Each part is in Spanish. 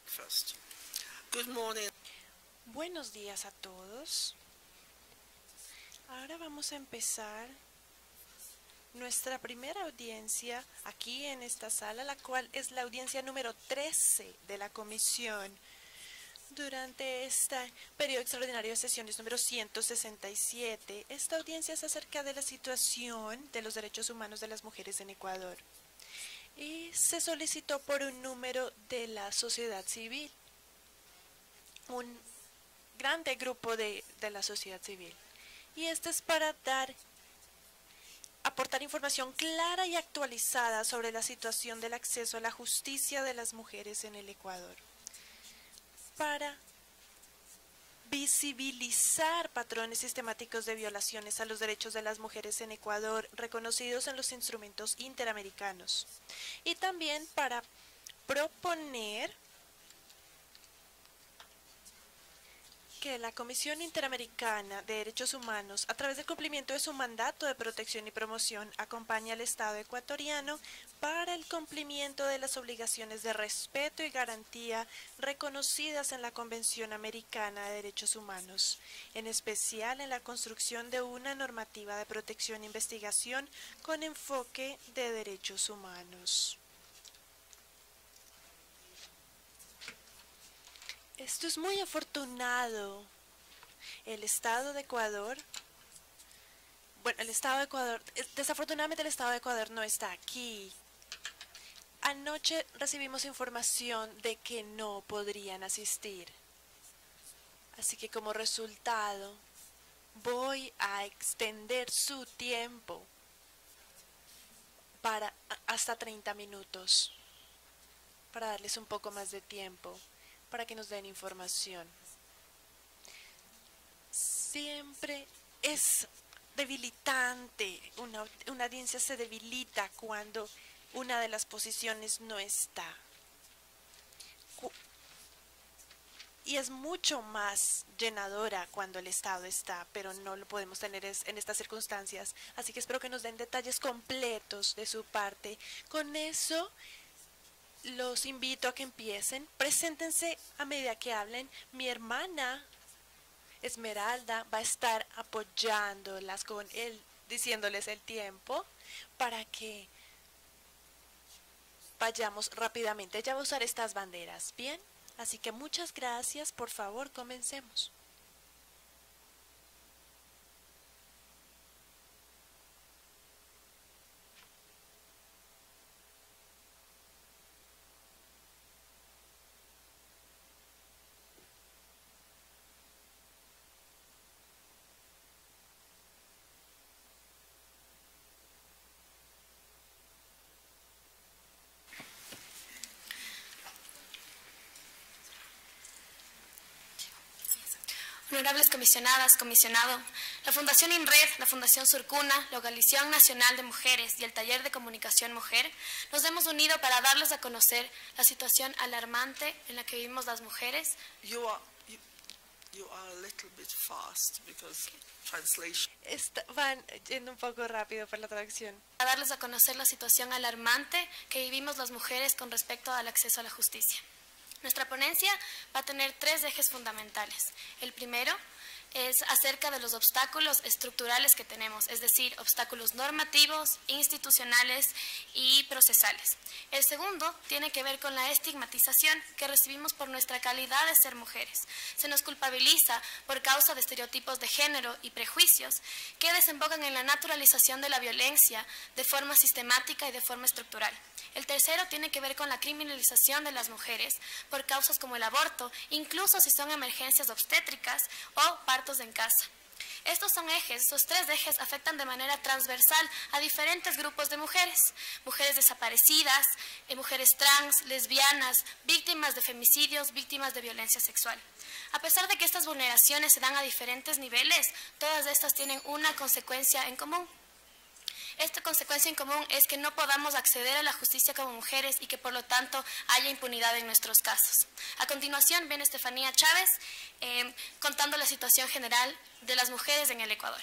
breakfast. Good morning. Buenos días a todos. Ahora vamos a empezar nuestra primera audiencia aquí en esta sala, la cual es la audiencia número 13 de la comisión durante este periodo extraordinario de sesiones número 167. Esta audiencia es acerca de la situación de los derechos humanos de las mujeres en Ecuador y se solicitó por un número de la sociedad civil, un grande grupo de la sociedad civil. Y esto es para aportar información clara y actualizada sobre la situación del acceso a la justicia de las mujeres en el Ecuador, para visibilizar patrones sistemáticos de violaciones a los derechos de las mujeres en Ecuador reconocidos en los instrumentos interamericanos, y también para proponer que la Comisión Interamericana de Derechos Humanos, a través del cumplimiento de su mandato de protección y promoción, acompañe al Estado ecuatoriano para el cumplimiento de las obligaciones de respeto y garantía reconocidas en la Convención Americana de Derechos Humanos, en especial en la construcción de una normativa de protección e investigación con enfoque de derechos humanos. Esto es muy afortunado. El Estado de Ecuador, desafortunadamente el Estado de Ecuador no está aquí. Anoche recibimos información de que no podrían asistir. Así que como resultado, voy a extender su tiempo para hasta 30 minutos, para darles un poco más de tiempo, para que nos den información. Siempre es debilitante, una audiencia se debilita cuando una de las posiciones no está. Y es mucho más llenadora cuando el Estado está, pero no lo podemos tener en estas circunstancias. Así que espero que nos den detalles completos de su parte. Con eso los invito a que empiecen. Preséntense a medida que hablen. Mi hermana Esmeralda va a estar apoyándolas con él, diciéndoles el tiempo para que vayamos rápidamente. Ella va a usar estas banderas, ¿bien? Así que muchas gracias. Por favor, comencemos. Honorables comisionadas, comisionado, la Fundación INRED, la Fundación Surcuna, la Coalición Nacional de Mujeres y el Taller de Comunicación Mujer nos hemos unido para darles a conocer la situación alarmante en la que vivimos las mujeres. You are a little bit fast because translation. Van yendo un poco rápido por la traducción. Para darles a conocer la situación alarmante que vivimos las mujeres con respecto al acceso a la justicia. Nuestra ponencia va a tener 3 ejes fundamentales. El primero es acerca de los obstáculos estructurales que tenemos, es decir, obstáculos normativos, institucionales y procesales. El segundo tiene que ver con la estigmatización que recibimos por nuestra calidad de ser mujeres. Se nos culpabiliza por causa de estereotipos de género y prejuicios que desembocan en la naturalización de la violencia de forma sistemática y de forma estructural. El tercero tiene que ver con la criminalización de las mujeres por causas como el aborto, incluso si son emergencias obstétricas o partos en casa. Estos 3 ejes afectan de manera transversal a diferentes grupos de mujeres, mujeres desaparecidas, mujeres trans, lesbianas, víctimas de femicidios, víctimas de violencia sexual. A pesar de que estas vulneraciones se dan a diferentes niveles, todas estas tienen una consecuencia en común. Esta consecuencia en común es que no podamos acceder a la justicia como mujeres y que por lo tanto haya impunidad en nuestros casos. A continuación viene Estefanía Chávez contando la situación general de las mujeres en el Ecuador.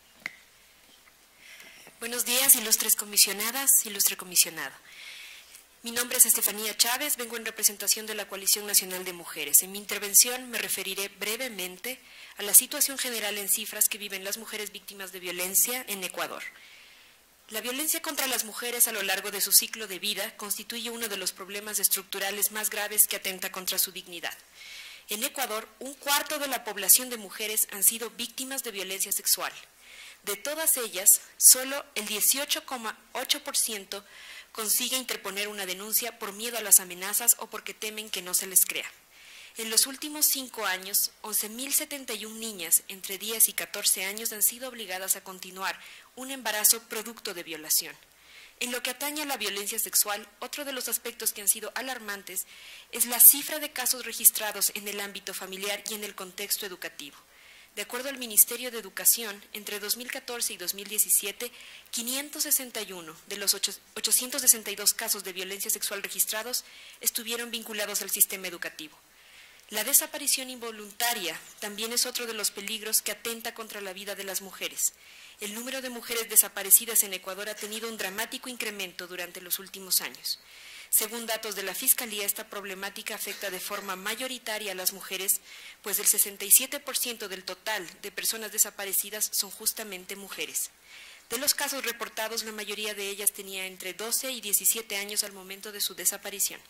Buenos días, ilustres comisionadas, ilustre comisionado. Mi nombre es Estefanía Chávez, vengo en representación de la Coalición Nacional de Mujeres. En mi intervención me referiré brevemente a la situación general en cifras que viven las mujeres víctimas de violencia en Ecuador. La violencia contra las mujeres a lo largo de su ciclo de vida constituye uno de los problemas estructurales más graves que atenta contra su dignidad. En Ecuador, 1/4 de la población de mujeres han sido víctimas de violencia sexual. De todas ellas, solo el 18,8% consigue interponer una denuncia por miedo a las amenazas o porque temen que no se les crea. En los últimos 5 años, 11.071 niñas entre 10 y 14 años han sido obligadas a continuar un embarazo producto de violación. En lo que atañe a la violencia sexual, otro de los aspectos que han sido alarmantes es la cifra de casos registrados en el ámbito familiar y en el contexto educativo. De acuerdo al Ministerio de Educación, entre 2014 y 2017, 561 de los 862 casos de violencia sexual registrados estuvieron vinculados al sistema educativo. La desaparición involuntaria también es otro de los peligros que atenta contra la vida de las mujeres. El número de mujeres desaparecidas en Ecuador ha tenido un dramático incremento durante los últimos años. Según datos de la Fiscalía, esta problemática afecta de forma mayoritaria a las mujeres, pues el 67% del total de personas desaparecidas son justamente mujeres. De los casos reportados, la mayoría de ellas tenía entre 12 y 17 años al momento de su desaparición.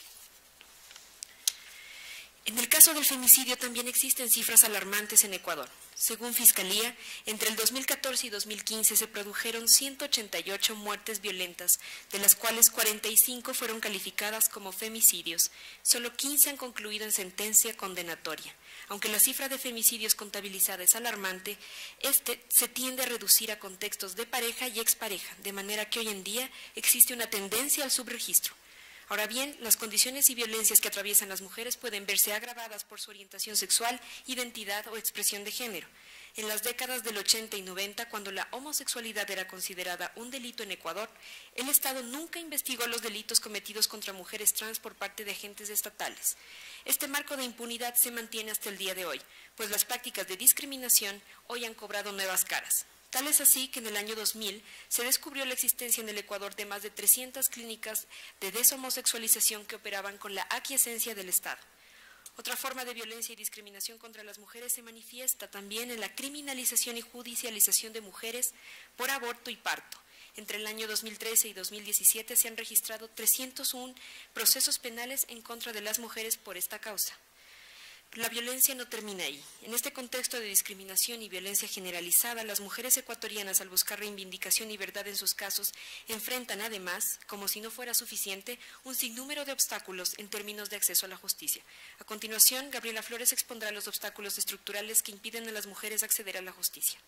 En el caso del femicidio también existen cifras alarmantes en Ecuador. Según Fiscalía, entre el 2014 y 2015 se produjeron 188 muertes violentas, de las cuales 45 fueron calificadas como femicidios. Solo 15 han concluido en sentencia condenatoria. Aunque la cifra de femicidios contabilizada es alarmante, se tiende a reducir a contextos de pareja y expareja, de manera que hoy en día existe una tendencia al subregistro. Ahora bien, las condiciones y violencias que atraviesan las mujeres pueden verse agravadas por su orientación sexual, identidad o expresión de género. En las décadas del 80 y 90, cuando la homosexualidad era considerada un delito en Ecuador, el Estado nunca investigó los delitos cometidos contra mujeres trans por parte de agentes estatales. Este marco de impunidad se mantiene hasta el día de hoy, pues las prácticas de discriminación hoy han cobrado nuevas caras. Tal es así que en el año 2000 se descubrió la existencia en el Ecuador de más de 300 clínicas de deshomosexualización que operaban con la aquiescencia del Estado. Otra forma de violencia y discriminación contra las mujeres se manifiesta también en la criminalización y judicialización de mujeres por aborto y parto. Entre el año 2013 y 2017 se han registrado 301 procesos penales en contra de las mujeres por esta causa. La violencia no termina ahí. En este contexto de discriminación y violencia generalizada, las mujeres ecuatorianas, al buscar reivindicación y verdad en sus casos, enfrentan además, como si no fuera suficiente, un sinnúmero de obstáculos en términos de acceso a la justicia. A continuación, Gabriela Flores expondrá los obstáculos estructurales que impiden a las mujeres acceder a la justicia.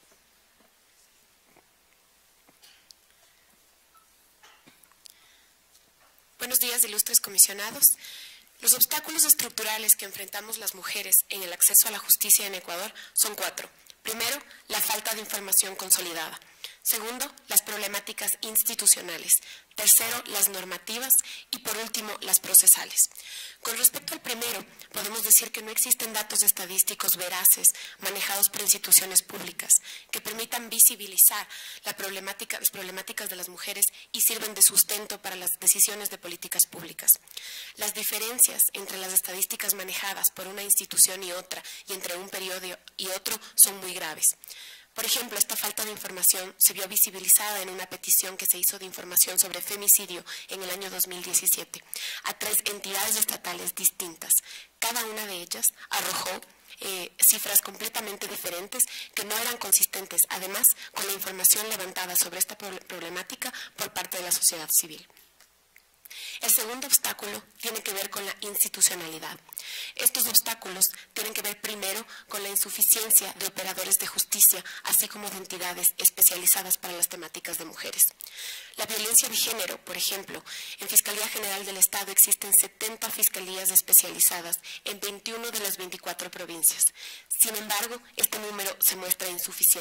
Buenos días, ilustres comisionados. Los obstáculos estructurales que enfrentamos las mujeres en el acceso a la justicia en Ecuador son 4. Primero, la falta de información consolidada. Segundo, las problemáticas institucionales. Tercero, las normativas. Y por último, las procesales. Con respecto al primero, podemos decir que no existen datos estadísticos veraces manejados por instituciones públicas que permitan visibilizar las problemáticas de las mujeres y sirven de sustento para las decisiones de políticas públicas. Las diferencias entre las estadísticas manejadas por una institución y otra y entre un periodo y otro son muy graves. Por ejemplo, esta falta de información se vio visibilizada en una petición que se hizo de información sobre femicidio en el año 2017 a 3 entidades estatales distintas. Cada una de ellas arrojó cifras completamente diferentes que no eran consistentes, además, con la información levantada sobre esta problemática por parte de la sociedad civil. El segundo obstáculo tiene que ver con la institucionalidad. Estos obstáculos tienen que ver primero con la insuficiencia de operadores de justicia, así como de entidades especializadas para las temáticas de mujeres. La violencia de género, por ejemplo, en Fiscalía General del Estado existen 70 fiscalías especializadas en 21 de las 24 provincias. Sin embargo, este número se muestra insuficiente.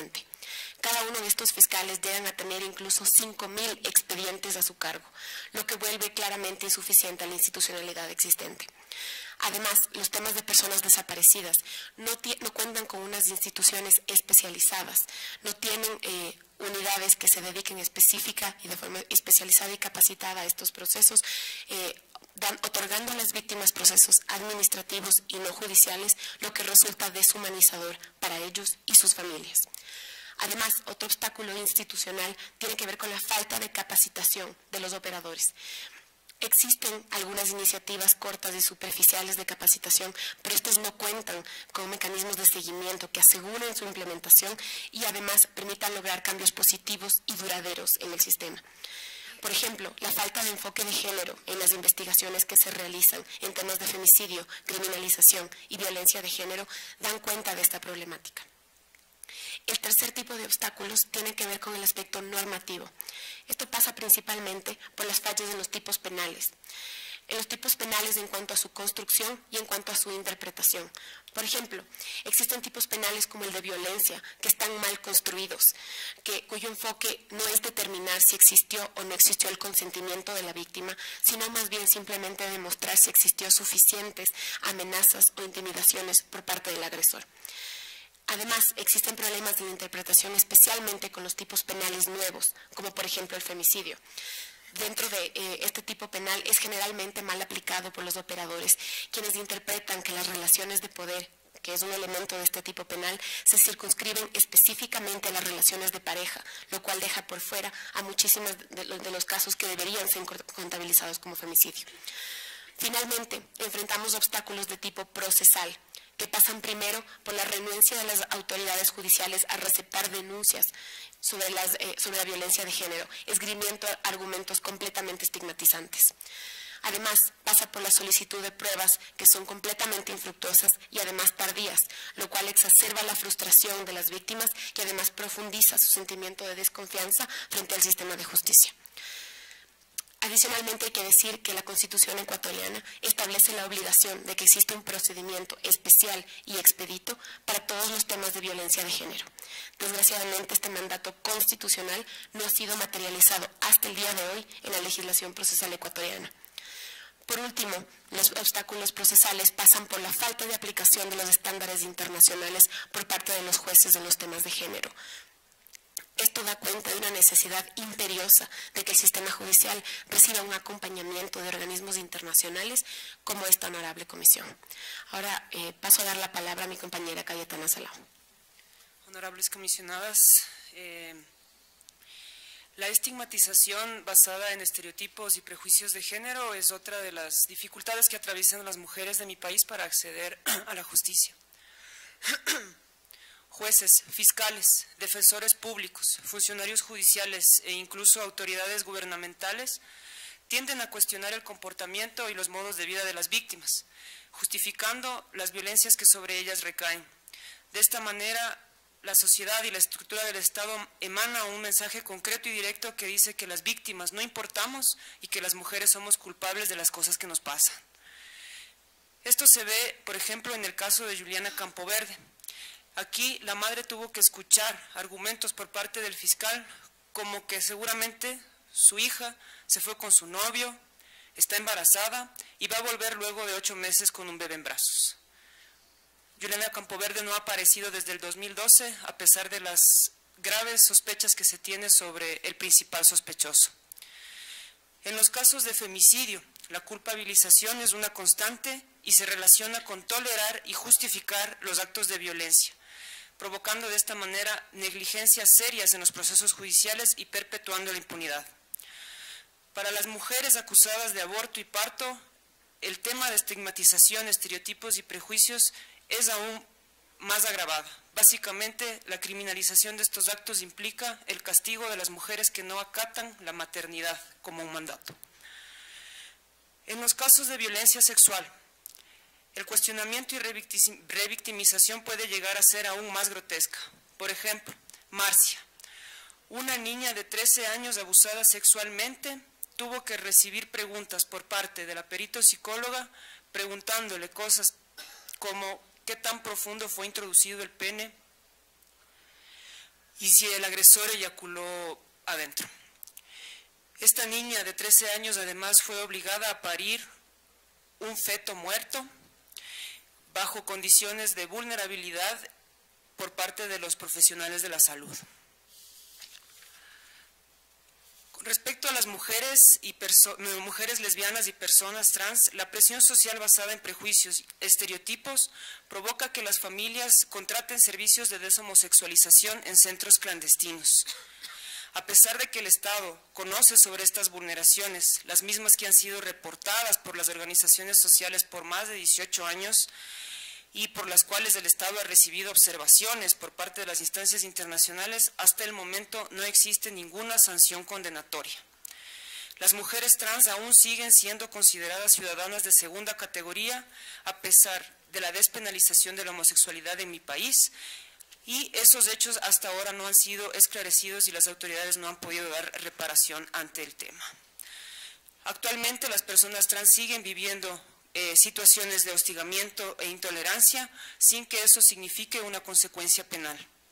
Cada uno de estos fiscales llegan a tener incluso 5.000 expedientes a su cargo, lo que vuelve claramente insuficiente a la institucionalidad existente. Además, los temas de personas desaparecidas no cuentan con unas instituciones especializadas, no tienen unidades que se dediquen específica y de forma especializada y capacitada a estos procesos, otorgando a las víctimas procesos administrativos y no judiciales, lo que resulta deshumanizador para ellos y sus familias. Además, otro obstáculo institucional tiene que ver con la falta de capacitación de los operadores. Existen algunas iniciativas cortas y superficiales de capacitación, pero estas no cuentan con mecanismos de seguimiento que aseguren su implementación y además permitan lograr cambios positivos y duraderos en el sistema. Por ejemplo, la falta de enfoque de género en las investigaciones que se realizan en temas de femicidio, criminalización y violencia de género dan cuenta de esta problemática. El tercer tipo de obstáculos tiene que ver con el aspecto normativo. Esto pasa principalmente por las fallas en los tipos penales. En los tipos penales en cuanto a su construcción y en cuanto a su interpretación. Por ejemplo, existen tipos penales como el de violencia, que están mal construidos, cuyo enfoque no es determinar si existió o no existió el consentimiento de la víctima, sino más bien simplemente demostrar si existió suficientes amenazas o intimidaciones por parte del agresor. Además, existen problemas de la interpretación, especialmente con los tipos penales nuevos, como por ejemplo el femicidio. Dentro de este tipo penal es generalmente mal aplicado por los operadores, quienes interpretan que las relaciones de poder, que es un elemento de este tipo penal, se circunscriben específicamente a las relaciones de pareja, lo cual deja por fuera a muchísimos de los casos que deberían ser contabilizados como femicidio. Finalmente, enfrentamos obstáculos de tipo procesal, que pasan primero por la renuencia de las autoridades judiciales a receptar denuncias sobre la violencia de género, esgrimiendo argumentos completamente estigmatizantes. Además, pasa por la solicitud de pruebas que son completamente infructuosas y además tardías, lo cual exacerba la frustración de las víctimas y además profundiza su sentimiento de desconfianza frente al sistema de justicia. Adicionalmente, hay que decir que la Constitución ecuatoriana establece la obligación de que existe un procedimiento especial y expedito para todos los temas de violencia de género. Desgraciadamente, este mandato constitucional no ha sido materializado hasta el día de hoy en la legislación procesal ecuatoriana. Por último, los obstáculos procesales pasan por la falta de aplicación de los estándares internacionales por parte de los jueces en los temas de género. Esto da cuenta de una necesidad imperiosa de que el sistema judicial reciba un acompañamiento de organismos internacionales como esta honorable comisión. Ahora paso a dar la palabra a mi compañera Cayetana Salao. Honorables comisionadas, la estigmatización basada en estereotipos y prejuicios de género es otra de las dificultades que atraviesan las mujeres de mi país para acceder a la justicia. Jueces, fiscales, defensores públicos, funcionarios judiciales e incluso autoridades gubernamentales tienden a cuestionar el comportamiento y los modos de vida de las víctimas, justificando las violencias que sobre ellas recaen. De esta manera, la sociedad y la estructura del Estado emana un mensaje concreto y directo que dice que las víctimas no importamos y que las mujeres somos culpables de las cosas que nos pasan. Esto se ve, por ejemplo, en el caso de Juliana Campoverde. Aquí la madre tuvo que escuchar argumentos por parte del fiscal como que seguramente su hija se fue con su novio, está embarazada y va a volver luego de 8 meses con un bebé en brazos. Juliana Campoverde no ha aparecido desde el 2012 a pesar de las graves sospechas que se tiene sobre el principal sospechoso. En los casos de femicidio, la culpabilización es una constante y se relaciona con tolerar y justificar los actos de violencia, provocando de esta manera negligencias serias en los procesos judiciales y perpetuando la impunidad. Para las mujeres acusadas de aborto y parto, el tema de estigmatización, estereotipos y prejuicios es aún más agravado. Básicamente, la criminalización de estos actos implica el castigo de las mujeres que no acatan la maternidad como un mandato. En los casos de violencia sexual, el cuestionamiento y revictimización puede llegar a ser aún más grotesca. Por ejemplo, Marcia, una niña de 13 años abusada sexualmente, tuvo que recibir preguntas por parte de la perito psicóloga preguntándole cosas como ¿qué tan profundo fue introducido el pene? y si el agresor eyaculó adentro. Esta niña de 13 años además fue obligada a parir un feto muerto bajo condiciones de vulnerabilidad por parte de los profesionales de la salud. Con respecto a las mujeres lesbianas y personas trans, la presión social basada en prejuicios y estereotipos provoca que las familias contraten servicios de deshomosexualización en centros clandestinos. A pesar de que el Estado conoce sobre estas vulneraciones, las mismas que han sido reportadas por las organizaciones sociales por más de 18 años, y por las cuales el Estado ha recibido observaciones por parte de las instancias internacionales, hasta el momento no existe ninguna sanción condenatoria. Las mujeres trans aún siguen siendo consideradas ciudadanas de segunda categoría a pesar de la despenalización de la homosexualidad en mi país, y esos hechos hasta ahora no han sido esclarecidos y las autoridades no han podido dar reparación ante el tema. Actualmente las personas trans siguen viviendo situaciones de hostigamiento e intolerancia sin que eso signifique una consecuencia penal.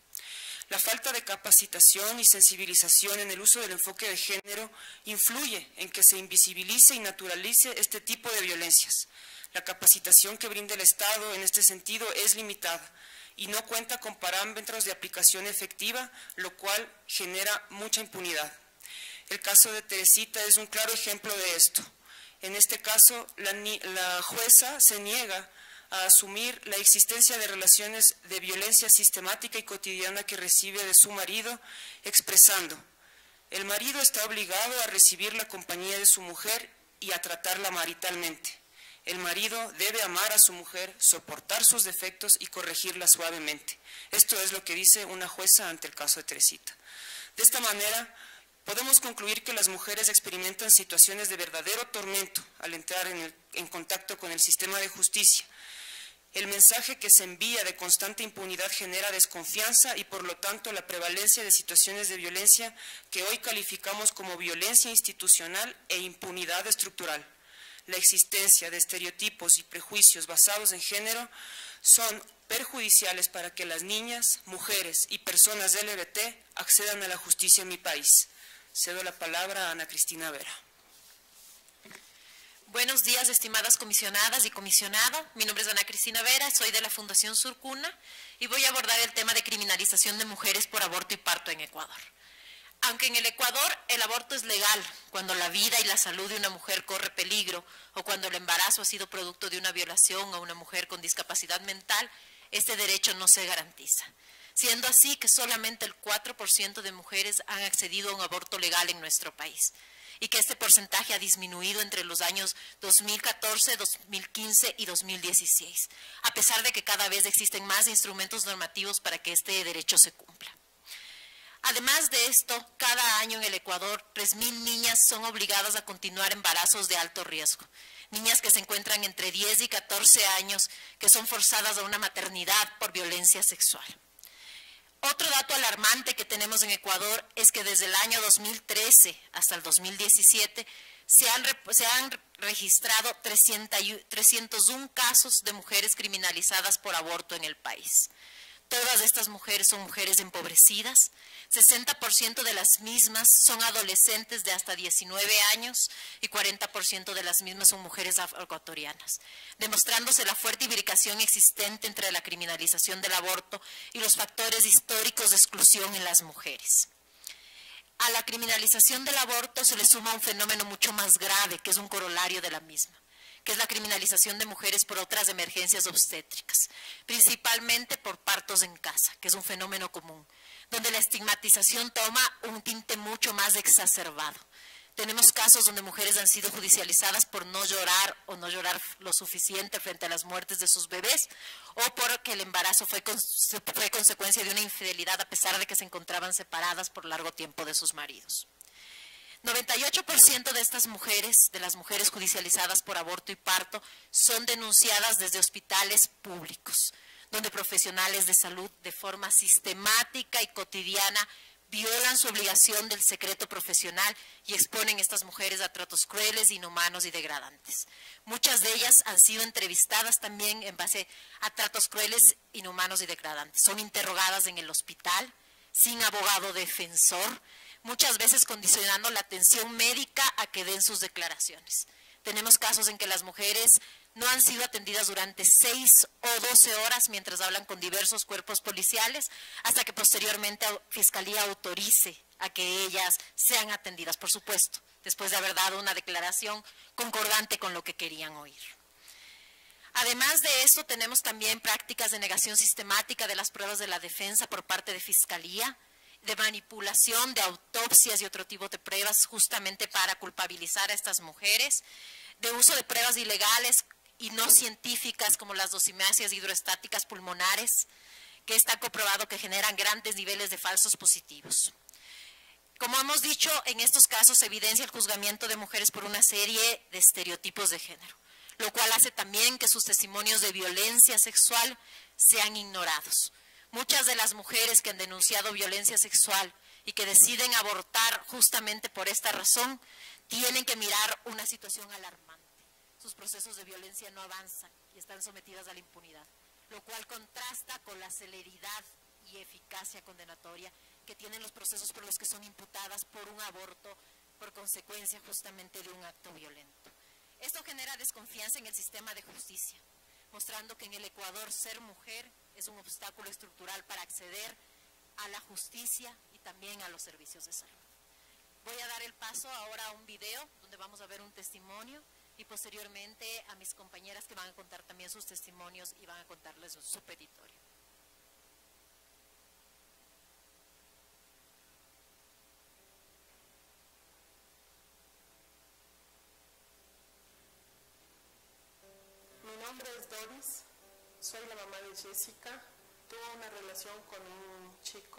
La falta de capacitación y sensibilización en el uso del enfoque de género influye en que se invisibilice y naturalice este tipo de violencias. La capacitación que brinda el Estado en este sentido es limitada y no cuenta con parámetros de aplicación efectiva, lo cual genera mucha impunidad. El caso de Teresita es un claro ejemplo de esto. En este caso, la jueza se niega a asumir la existencia de relaciones de violencia sistemática y cotidiana que recibe de su marido, expresando: el marido está obligado a recibir la compañía de su mujer y a tratarla maritalmente. El marido debe amar a su mujer, soportar sus defectos y corregirla suavemente. Esto es lo que dice una jueza ante el caso de Teresita. De esta manera, podemos concluir que las mujeres experimentan situaciones de verdadero tormento al entrar en contacto con el sistema de justicia. El mensaje que se envía de constante impunidad genera desconfianza y por lo tanto la prevalencia de situaciones de violencia que hoy calificamos como violencia institucional e impunidad estructural. La existencia de estereotipos y prejuicios basados en género son perjudiciales para que las niñas, mujeres y personas LGBT accedan a la justicia en mi país. Cedo la palabra a Ana Cristina Vera. Buenos días, estimadas comisionadas y comisionado. Mi nombre es Ana Cristina Vera, soy de la Fundación Surcuna y voy a abordar el tema de criminalización de mujeres por aborto y parto en Ecuador. Aunque en el Ecuador el aborto es legal cuando la vida y la salud de una mujer corre peligro o cuando el embarazo ha sido producto de una violación a una mujer con discapacidad mental, este derecho no se garantiza. Siendo así que solamente el 4% de mujeres han accedido a un aborto legal en nuestro país y que este porcentaje ha disminuido entre los años 2014, 2015 y 2016, a pesar de que cada vez existen más instrumentos normativos para que este derecho se cumpla. Además de esto, cada año en el Ecuador, 3.000 niñas son obligadas a continuar embarazos de alto riesgo. Niñas que se encuentran entre 10 y 14 años que son forzadas a una maternidad por violencia sexual. Otro dato alarmante que tenemos en Ecuador es que desde el año 2013 hasta el 2017 se han registrado 301 casos de mujeres criminalizadas por aborto en el país. Todas estas mujeres son mujeres empobrecidas, 60% de las mismas son adolescentes de hasta 19 años y 40% de las mismas son mujeres ecuatorianas, demostrándose la fuerte imbricación existente entre la criminalización del aborto y los factores históricos de exclusión en las mujeres. A la criminalización del aborto se le suma un fenómeno mucho más grave, que es un corolario de la misma, que es la criminalización de mujeres por otras emergencias obstétricas, principalmente por partos en casa, que es un fenómeno común, donde la estigmatización toma un tinte mucho más exacerbado. Tenemos casos donde mujeres han sido judicializadas por no llorar o no llorar lo suficiente frente a las muertes de sus bebés o porque el embarazo fue consecuencia de una infidelidad a pesar de que se encontraban separadas por largo tiempo de sus maridos. 98% de estas mujeres, de las mujeres judicializadas por aborto y parto, son denunciadas desde hospitales públicos, donde profesionales de salud de forma sistemática y cotidiana violan su obligación del secreto profesional y exponen a estas mujeres a tratos crueles, inhumanos y degradantes. Muchas de ellas han sido entrevistadas también en base a tratos crueles, inhumanos y degradantes. Son interrogadas en el hospital, sin abogado defensor, muchas veces condicionando la atención médica a que den sus declaraciones. Tenemos casos en que las mujeres no han sido atendidas durante 6 o 12 horas mientras hablan con diversos cuerpos policiales, hasta que posteriormente Fiscalía autorice a que ellas sean atendidas, por supuesto, después de haber dado una declaración concordante con lo que querían oír. Además de esto, tenemos también prácticas de negación sistemática de las pruebas de la defensa por parte de Fiscalía, de manipulación de autopsias y otro tipo de pruebas justamente para culpabilizar a estas mujeres, de uso de pruebas ilegales y no científicas como las dosimetrías hidroestáticas pulmonares, que está comprobado que generan grandes niveles de falsos positivos. Como hemos dicho, en estos casos se evidencia el juzgamiento de mujeres por una serie de estereotipos de género, lo cual hace también que sus testimonios de violencia sexual sean ignorados. Muchas de las mujeres que han denunciado violencia sexual y que deciden abortar justamente por esta razón, tienen que mirar una situación alarmante. Sus procesos de violencia no avanzan y están sometidas a la impunidad, lo cual contrasta con la celeridad y eficacia condenatoria que tienen los procesos por los que son imputadas por un aborto por consecuencia justamente de un acto violento. Esto genera desconfianza en el sistema de justicia, mostrando que en el Ecuador ser mujer es un obstáculo estructural para acceder a la justicia y también a los servicios de salud. Voy a dar el paso ahora a un video donde vamos a ver un testimonio y posteriormente a mis compañeras que van a contar también sus testimonios y van a contarles su petitorio. Mi nombre es Doris, soy la mamá de Jessica. Tuve una relación con un chico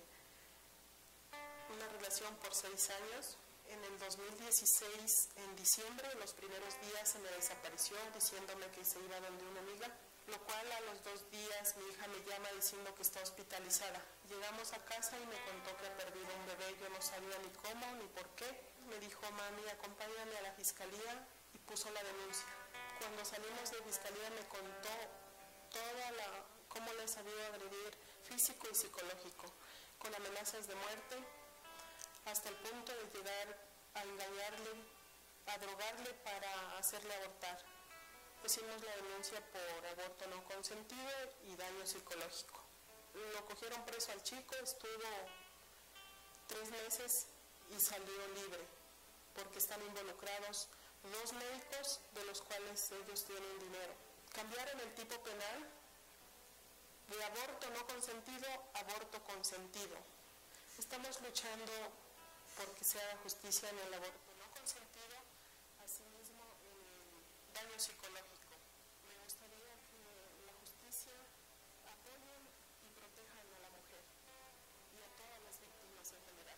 una relación por 6 años. En el 2016, en diciembre, los primeros días se me desapareció diciéndome que se iba donde una amiga, lo cual a los 2 días mi hija me llama diciendo que está hospitalizada. Llegamos a casa y me contó que ha perdido un bebé, yo no sabía ni cómo ni por qué. Me dijo, mami, acompáñame a la fiscalía, y puso la denuncia. Cuando salimos de fiscalía me contó cómo les había agredir físico y psicológico, con amenazas de muerte, hasta el punto de llegar a engañarle, a drogarle para hacerle abortar. Pusimos la denuncia por aborto no consentido y daño psicológico. Lo cogieron preso al chico, estuvo 3 meses y salió libre, porque están involucrados 2 médicos de los cuales ellos tienen dinero. Cambiaron el tipo penal de aborto no consentido a aborto consentido. Estamos luchando porque se haga justicia en el aborto no consentido, asimismo en el daño psicológico. Me gustaría que la justicia apoye y proteja a la mujer y a todas las víctimas en general.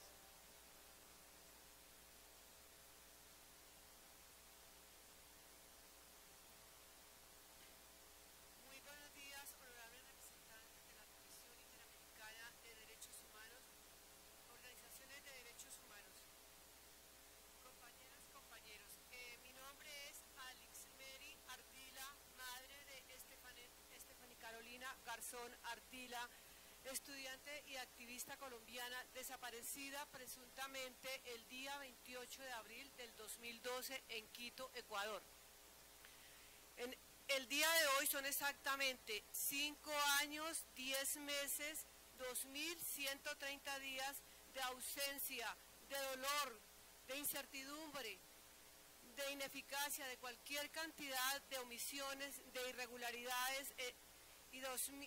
Muy buenos días, honorables representantes de la Comisión Interamericana de Derechos Humanos, organizaciones de derechos humanos, compañeras, compañeros. Mi nombre es Alex Mary Ardila, madre de Stephanie Carolina Garzón Ardila, estudiante y activista colombiana desaparecida presuntamente el día 28 de abril del 2012 en Quito, Ecuador. El día de hoy son exactamente 5 años, 10 meses, 2.130 días de ausencia, de dolor, de incertidumbre, de ineficacia, de cualquier cantidad de omisiones, de irregularidades y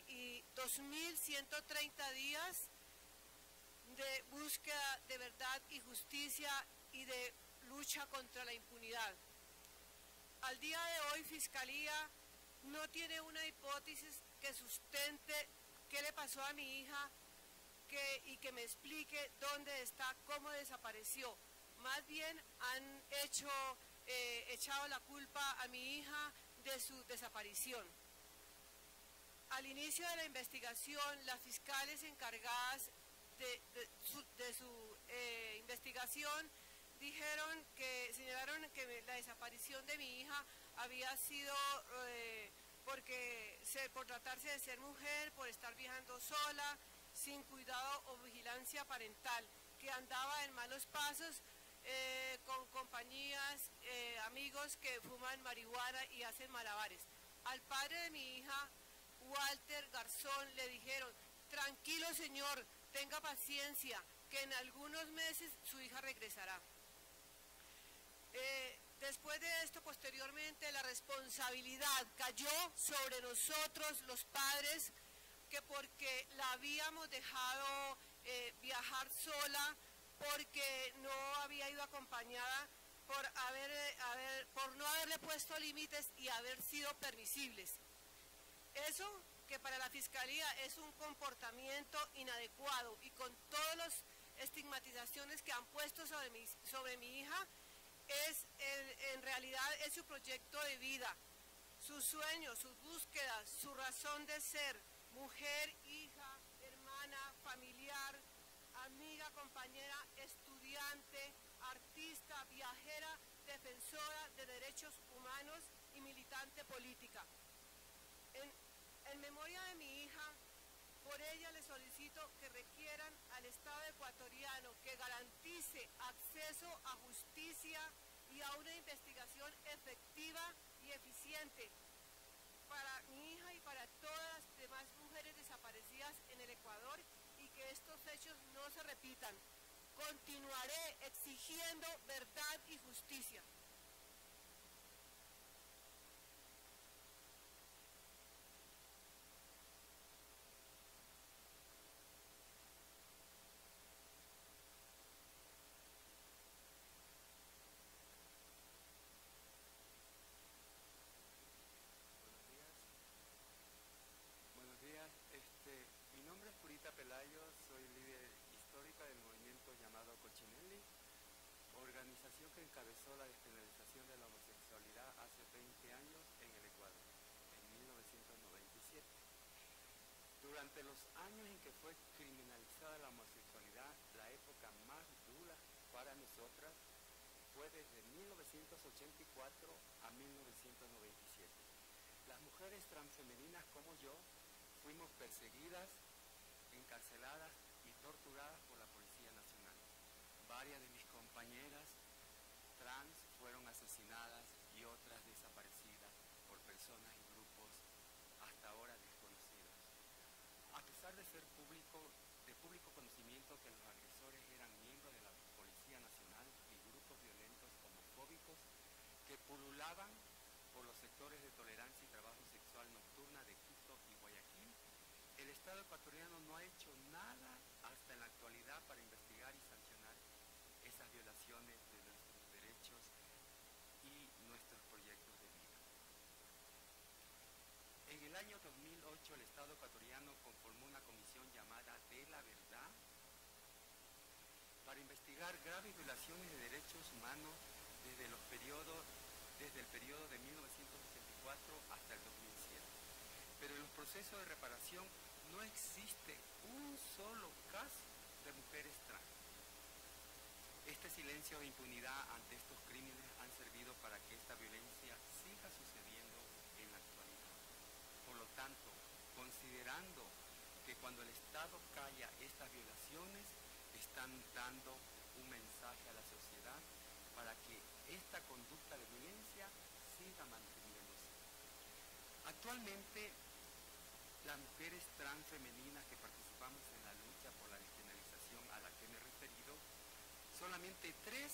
2.130 días de búsqueda de verdad y justicia y de lucha contra la impunidad. Al día de hoy, Fiscalía no tiene una hipótesis que sustente qué le pasó a mi hija y que me explique dónde está, cómo desapareció. Más bien han echado la culpa a mi hija de su desaparición. Al inicio de la investigación, las fiscales encargadas de su investigación señalaron que la desaparición de mi hija había sido por tratarse de ser mujer, por estar viajando sola, sin cuidado o vigilancia parental, que andaba en malos pasos con compañías, amigos que fuman marihuana y hacen malabares. Al padre de mi hija, Walter Garzón, le dijeron: tranquilo señor, tenga paciencia, que en algunos meses su hija regresará. Después de esto, posteriormente, la responsabilidad cayó sobre nosotros, los padres, que porque la habíamos dejado viajar sola, porque no había ido acompañada, por no haberle puesto límites y haber sido permisibles. Eso que para la Fiscalía es un comportamiento inadecuado y con todas las estigmatizaciones que han puesto sobre mi hija, en realidad es su proyecto de vida, sus sueños, sus búsquedas, su razón de ser, mujer, hija, hermana, familiar, amiga, compañera, estudiante, artista, viajera, defensora de derechos humanos y militante política. En memoria de mi hija, por ella le solicito que requieran al Estado ecuatoriano que garantice acceso a justicia y a una investigación efectiva y eficiente para mi hija y para todas las demás mujeres desaparecidas en el Ecuador, y que estos hechos no se repitan. Continuaré exigiendo verdad y justicia. Buenos días, mi nombre es Purita Pelayo, soy líder histórica del movimiento llamado Cochinelli, organización que encabezó la despenalización de la homosexualidad hace 20 años en el Ecuador, en 1997. Durante los años en que fue criminalizada la homosexualidad, la época más dura para nosotras fue desde 1984 a 1997. Las mujeres transfemeninas como yo fuimos perseguidas, encarceladas y torturadas por la Policía Nacional. Varias de mis compañeras trans fueron asesinadas y otras desaparecidas por personas y grupos hasta ahora desconocidos. A pesar de ser de público conocimiento que los agresores eran miembros de la Policía Nacional y grupos violentos homofóbicos que pululaban por los sectores de tolerancia y trabajo sexual nocturna de Quito y Guayaquil, el Estado ecuatoriano no ha hecho nada hasta en la actualidad para investigar y sancionar esas violaciones de nuestros derechos y nuestros proyectos de vida. En el año 2008 el Estado ecuatoriano conformó una comisión llamada De la Verdad para investigar graves violaciones de derechos humanos desde el periodo de 1964 hasta el 2007. Pero en los procesos de reparación no existe un solo caso de mujeres trans. Este silencio de impunidad ante estos crímenes han servido para que esta violencia siga sucediendo en la actualidad. Por lo tanto, considerando que cuando el Estado calla estas violaciones, están dando un mensaje a la sociedad para que esta conducta de violencia siga manteniéndose. Actualmente, las mujeres trans femeninas que participamos en la lucha por la despenalización a la que me he referido, solamente 3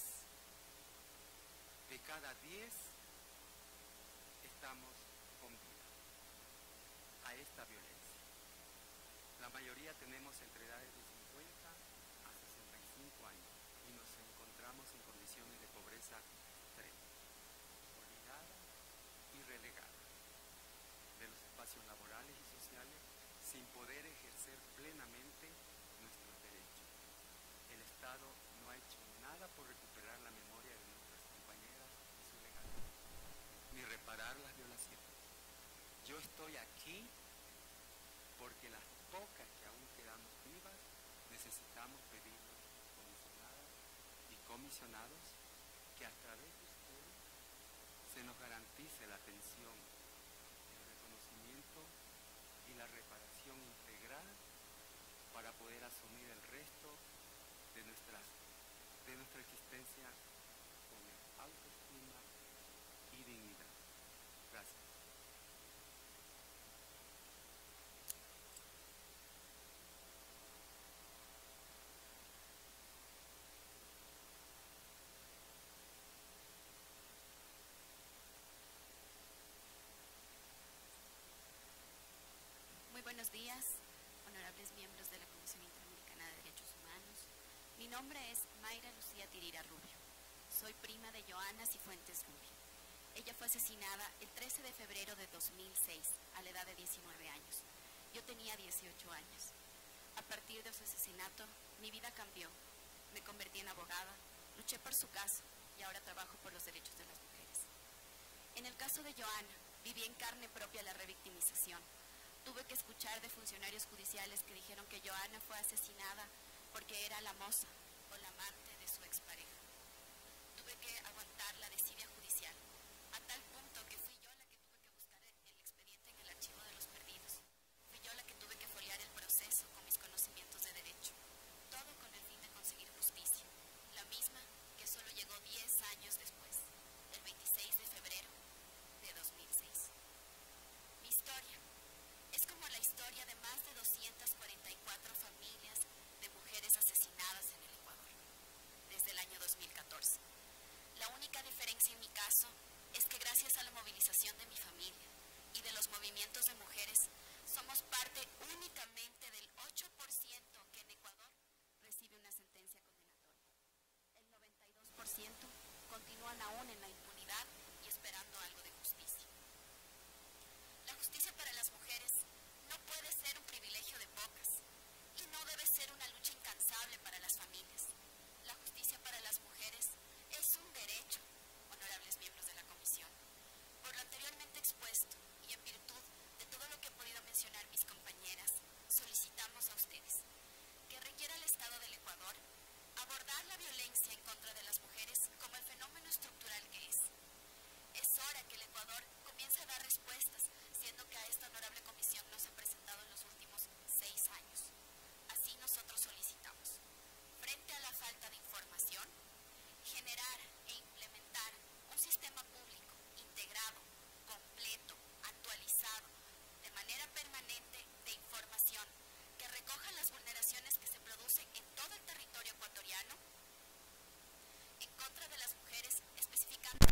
de cada 10 estamos con vida a esta violencia. La mayoría tenemos entre edades de 50 a 65 años y nos encontramos en condiciones de pobreza extrema, olvidada y relegada de los espacios laborales y sociales, sin poder ejercer plenamente nuestros derechos. El Estado no ha hecho nada por recuperar la memoria de nuestras compañeras y su legalidad, ni reparar las violaciones. Yo estoy aquí porque las pocas que aún quedamos vivas necesitamos pedirles, comisionadas y comisionados, que a través de ustedes se nos garantice la atención, el reconocimiento y la reparación integral para poder asumir el resto de nuestra existencia con autoestima y dignidad. Gracias. Muy buenos días, honorables miembros de la Comisión Interamericana de Derechos Humanos. Mi nombre es Mayra Lucía Tirira Rubio. Soy prima de Joana Cifuentes Rubio. Ella fue asesinada el 13 de febrero de 2006, a la edad de 19 años. Yo tenía 18 años. A partir de su asesinato, mi vida cambió. Me convertí en abogada, luché por su caso y ahora trabajo por los derechos de las mujeres. En el caso de Joana, viví en carne propia la revictimización. Tuve que escuchar de funcionarios judiciales que dijeron que Joana fue asesinada porque era la moza o la amante de su expareja. Tuve que aguantar la desidia judicial, a tal punto que fui yo la que tuve que buscar el expediente en el archivo de los perdidos. Fui yo la que tuve que foliar el proceso con mis conocimientos de derecho. Todo con el fin de conseguir justicia, la misma que solo llegó 10 años después, el 26 de febrero de 2006. Mi historia es como la historia de más de 244 familias de mujeres asesinadas en el Ecuador, desde el año 2014. La única diferencia en mi caso es que gracias a la movilización de mi familia y de los movimientos de mujeres, somos parte únicamente del 8% que en Ecuador recibe una sentencia condenatoria. El 92% continúan aún en la impunidad y esperando algo de justicia. La justicia para las mujeres no puede ser un privilegio de pocas y no debe ser una lucha incansable para las familias. La justicia para las mujeres es un derecho, honorables miembros de la Comisión. Por lo anteriormente expuesto y en virtud de todo lo que he podido mencionar mis compañeras, solicitamos a ustedes que requiera al Estado del Ecuador abordar la violencia en contra de las mujeres como el fenómeno estructural que es. Es hora que el Ecuador comience a dar respuestas, siendo que a esta honorable comisión nos ha presentado en los últimos 6 años. Así nosotros solicitamos, frente a la falta de información, generar e implementar un sistema público integrado, completo, actualizado, de manera permanente de información, que recoja las vulneraciones que se producen en todo el territorio ecuatoriano en contra de las mujeres, especificando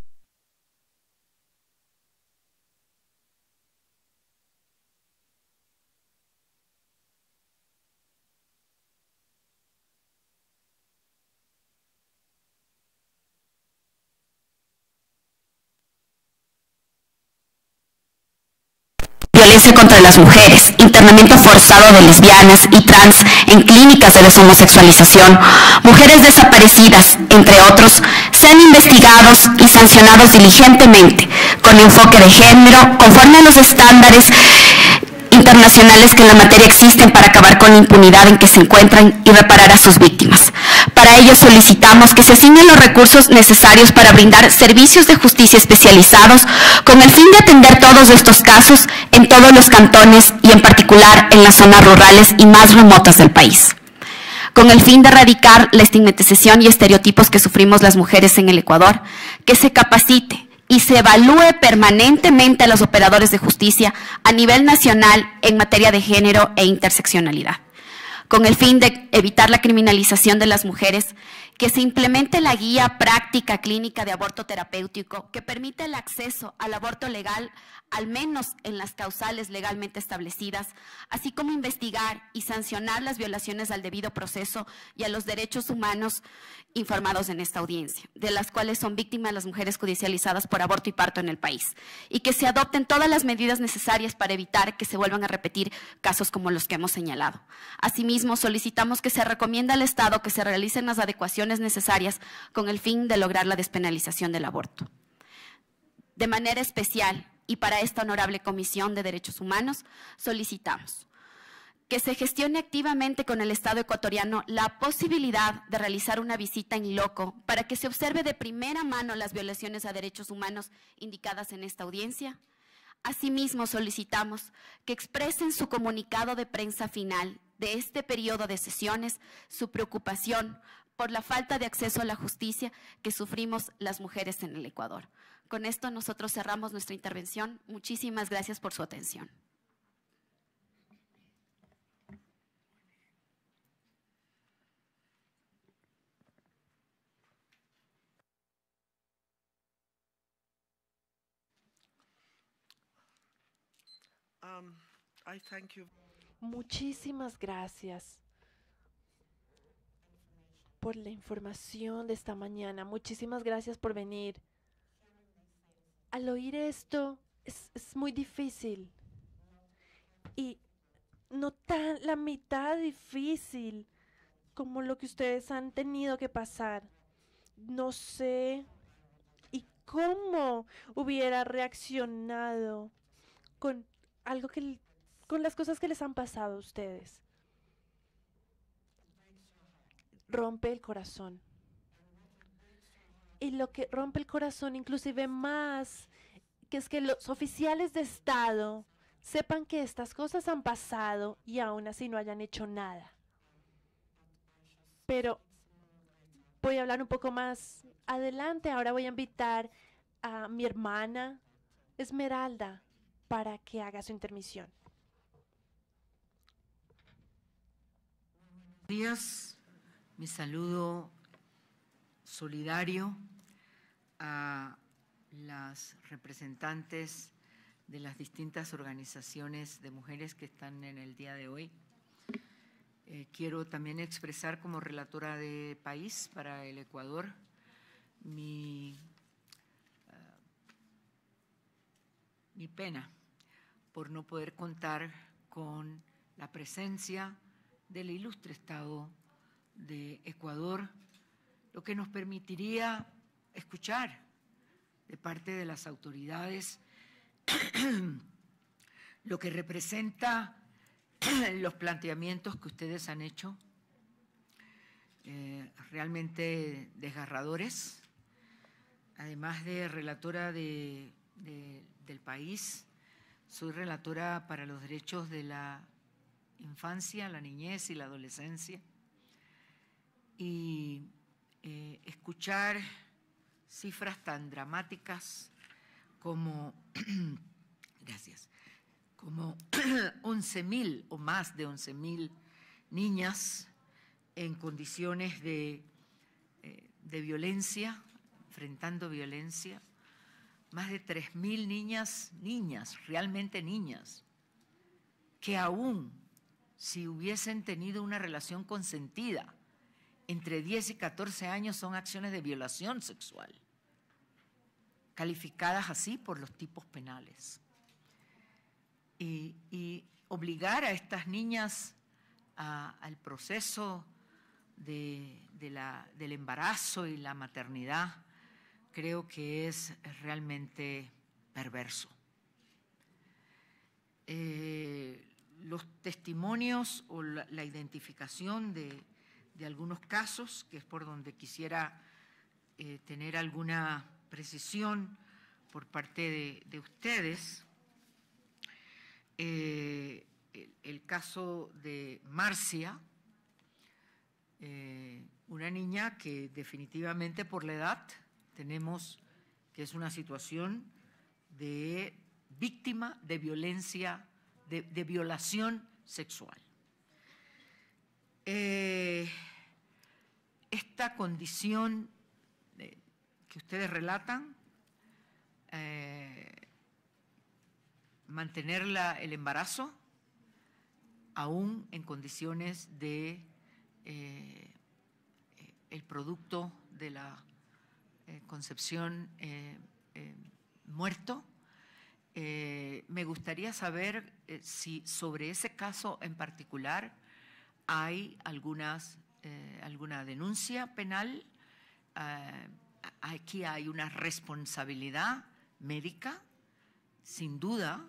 violencia contra las mujeres, internamiento forzado de lesbianas y trans en clínicas de deshomosexualización, mujeres desaparecidas, entre otros, sean investigados y sancionados diligentemente, con enfoque de género, conforme a los estándares internacionales que en la materia existen para acabar con la impunidad en que se encuentran y reparar a sus víctimas. Para ello solicitamos que se asignen los recursos necesarios para brindar servicios de justicia especializados con el fin de atender todos estos casos en todos los cantones y en particular en las zonas rurales y más remotas del país. Con el fin de erradicar la estigmatización y estereotipos que sufrimos las mujeres en el Ecuador, que se capacite y se evalúe permanentemente a los operadores de justicia a nivel nacional en materia de género e interseccionalidad. Con el fin de evitar la criminalización de las mujeres, que se implemente la guía práctica clínica de aborto terapéutico que permite el acceso al aborto legal, al menos en las causales legalmente establecidas, así como investigar y sancionar las violaciones al debido proceso y a los derechos humanos informados en esta audiencia, de las cuales son víctimas las mujeres judicializadas por aborto y parto en el país, y que se adopten todas las medidas necesarias para evitar que se vuelvan a repetir casos como los que hemos señalado. Asimismo, solicitamos que se recomienda al Estado que se realicen las adecuaciones necesarias con el fin de lograr la despenalización del aborto. De manera especial, y para esta honorable Comisión de Derechos Humanos, solicitamos que se gestione activamente con el Estado ecuatoriano la posibilidad de realizar una visita in loco para que se observe de primera mano las violaciones a derechos humanos indicadas en esta audiencia, Asimismo, solicitamos que expresen su comunicado de prensa final de este periodo de sesiones su preocupación por la falta de acceso a la justicia que sufrimos las mujeres en el Ecuador. Con esto nosotros cerramos nuestra intervención. Muchísimas gracias por su atención. I thank you. Muchísimas gracias por la información de esta mañana. Muchísimas gracias por venir. Al oír esto, es muy difícil. Y no tan la mitad difícil como lo que ustedes han tenido que pasar. No sé y cómo hubiera reaccionado con algo con las cosas que les han pasado a ustedes. Rompe el corazón. Y lo que rompe el corazón inclusive más, que es que los oficiales de Estado sepan que estas cosas han pasado y aún así no hayan hecho nada. Pero voy a hablar un poco más adelante. Ahora voy a invitar a mi hermana Esmeralda para que haga su intermisión. Buenos días, mi saludo solidario a las representantes de las distintas organizaciones de mujeres que están en el día de hoy. Quiero también expresar como relatora de país para el Ecuador mi pena por no poder contar con la presencia del ilustre Estado de Ecuador, lo que nos permitiría escuchar de parte de las autoridades lo que representa los planteamientos que ustedes han hecho, realmente desgarradores. Además de relatora del país, soy relatora para los derechos de la infancia, la niñez y la adolescencia. Y escuchar cifras tan dramáticas como, gracias, como 11.000 o más de 11.000 niñas en condiciones de violencia, enfrentando violencia, más de 3.000 niñas, realmente niñas, que aún si hubiesen tenido una relación consentida entre 10 y 14 años son acciones de violación sexual, calificadas así por los tipos penales. Y obligar a estas niñas al proceso del embarazo y la maternidad, creo que es realmente perverso. Los testimonios o la identificación de algunos casos, que es por donde quisiera tener alguna precisión por parte de ustedes. El caso de Marcia, una niña que definitivamente por la edad tenemos que es una situación de víctima de violencia, de violación sexual. Esta condición que ustedes relatan, mantener el embarazo aún en condiciones de el producto de la concepción muerto. Me gustaría saber si sobre ese caso en particular hay alguna denuncia penal. Aquí hay una responsabilidad médica, sin duda,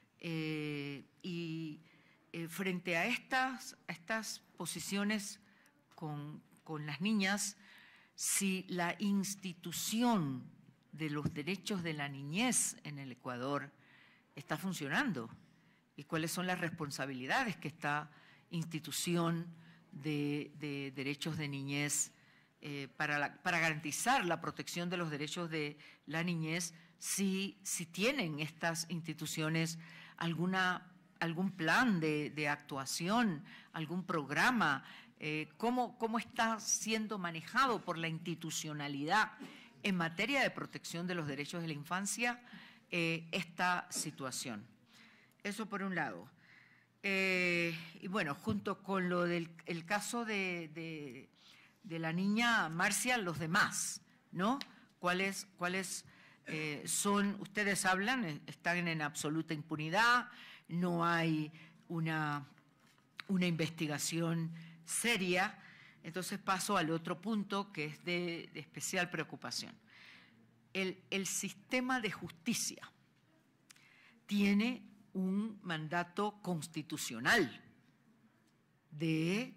y frente a estas posiciones con las niñas, si la institución de los derechos de la niñez en el Ecuador está funcionando y cuáles son las responsabilidades que esta institución de derechos de niñez para garantizar la protección de los derechos de la niñez, si tienen estas instituciones algún plan de actuación, algún programa, cómo está siendo manejado por la institucionalidad en materia de protección de los derechos de la infancia esta situación. Eso por un lado. Y bueno, junto con lo del caso de la niña Marcia, los demás, ¿no? ¿Cuáles son? Ustedes hablan, están en absoluta impunidad, no hay una investigación seria. Entonces paso al otro punto que es de especial preocupación. El sistema de justicia tiene un mandato constitucional de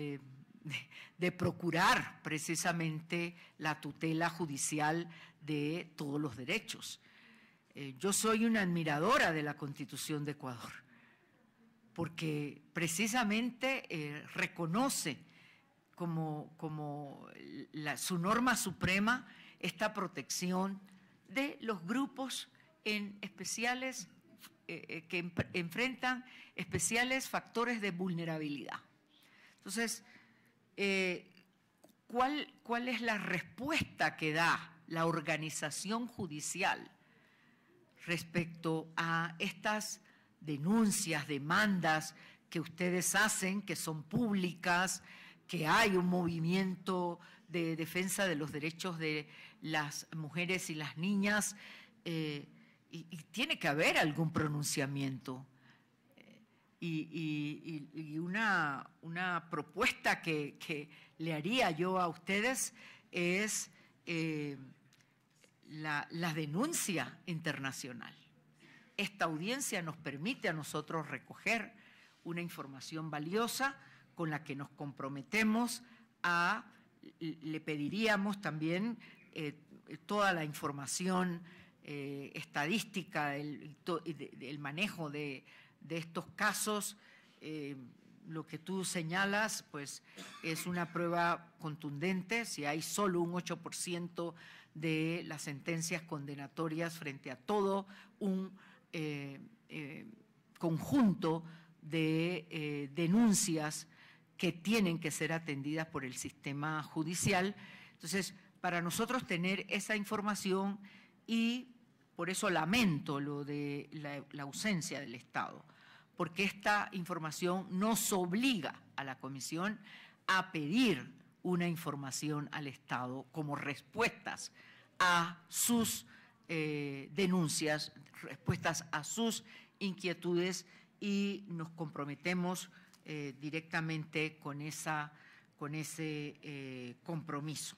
procurar precisamente la tutela judicial de todos los derechos. Yo soy una admiradora de la Constitución de Ecuador, porque precisamente reconoce como su norma suprema esta protección de los grupos especiales que enfrentan especiales factores de vulnerabilidad. Entonces, ¿cuál es la respuesta que da la organización judicial respecto a estas denuncias, demandas que ustedes hacen, que son públicas, que hay un movimiento de defensa de los derechos de las mujeres y las niñas, y tiene que haber algún pronunciamiento? Y una propuesta que le haría yo a ustedes es la denuncia internacional. Esta audiencia nos permite a nosotros recoger una información valiosa con la que nos comprometemos le pediríamos también toda la información estadística, el manejo de estos casos. Lo que tú señalas, pues, es una prueba contundente. Si hay solo un 8% de las sentencias condenatorias frente a todo un conjunto de denuncias que tienen que ser atendidas por el sistema judicial. Entonces, para nosotros tener esa información, y por eso lamento lo de la ausencia del Estado, porque esta información nos obliga a la Comisión a pedir una información al Estado como respuestas a sus denuncias, respuestas a sus inquietudes, y nos comprometemos directamente con ese compromiso.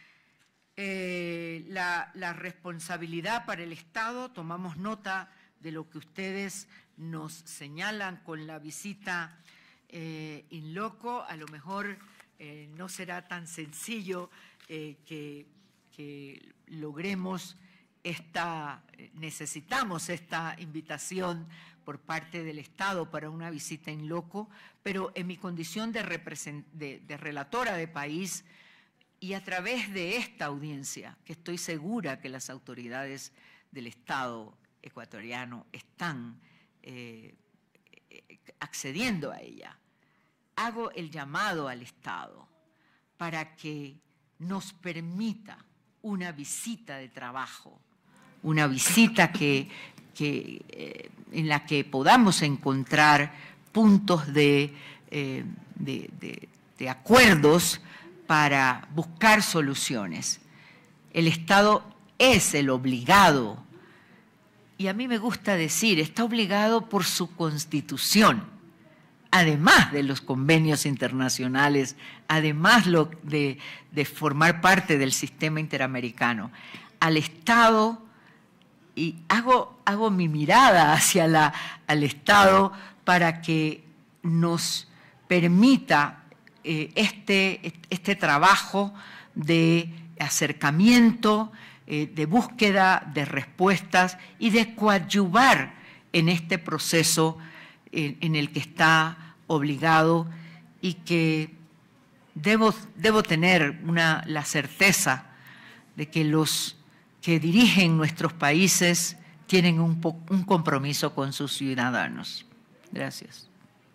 La responsabilidad para el Estado, tomamos nota de lo que ustedes nos señalan con la visita in loco. A lo mejor no será tan sencillo que logremos necesitamos esta invitación por parte del Estado para una visita in loco, pero en mi condición de relatora de país, y a través de esta audiencia, que estoy segura que las autoridades del Estado ecuatoriano están accediendo a ella, hago el llamado al Estado para que nos permita una visita de trabajo, una visita en la que podamos encontrar puntos de acuerdos para buscar soluciones. El Estado es el obligado, y a mí me gusta decir, está obligado por su Constitución, además de los convenios internacionales, además de formar parte del sistema interamericano. Al Estado, y hago mi mirada hacia al Estado para que nos permita este trabajo de acercamiento, de búsqueda de respuestas y de coadyuvar en este proceso en el que está obligado y que debo tener la certeza de que los que dirigen nuestros países tienen un compromiso con sus ciudadanos. Gracias.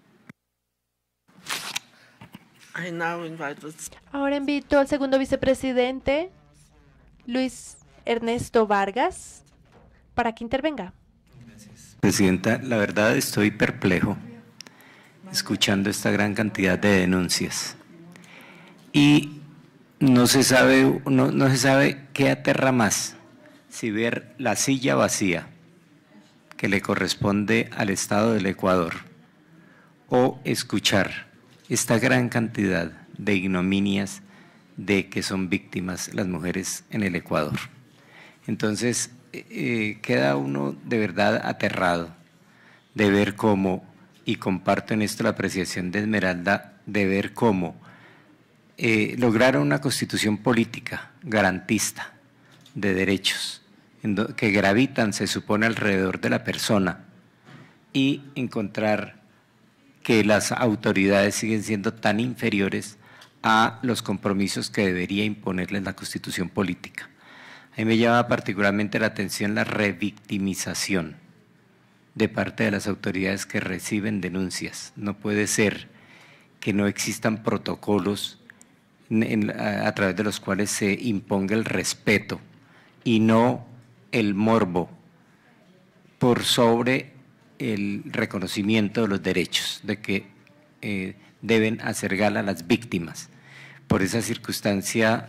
Ahora invito al segundo vicepresidente, Luis Ernesto Vargas, para que intervenga. Presidenta, la verdad estoy perplejo escuchando esta gran cantidad de denuncias y no se sabe qué aterra más, si ver la silla vacía que le corresponde al Estado del Ecuador o escuchar esta gran cantidad de ignominias de que son víctimas las mujeres en el Ecuador. Entonces, queda uno de verdad aterrado de ver cómo, y comparto en esto la apreciación de Esmeralda, de ver cómo lograron una constitución política garantista de derechos, que gravitan, se supone, alrededor de la persona, y encontrar que las autoridades siguen siendo tan inferiores a los compromisos que debería imponerles la constitución política. A mí me llama particularmente la atención la revictimización de parte de las autoridades que reciben denuncias. No puede ser que no existan protocolos a través de los cuales se imponga el respeto y no el morbo por sobre el reconocimiento de los derechos, de que deben hacer gala a las víctimas. Por esa circunstancia,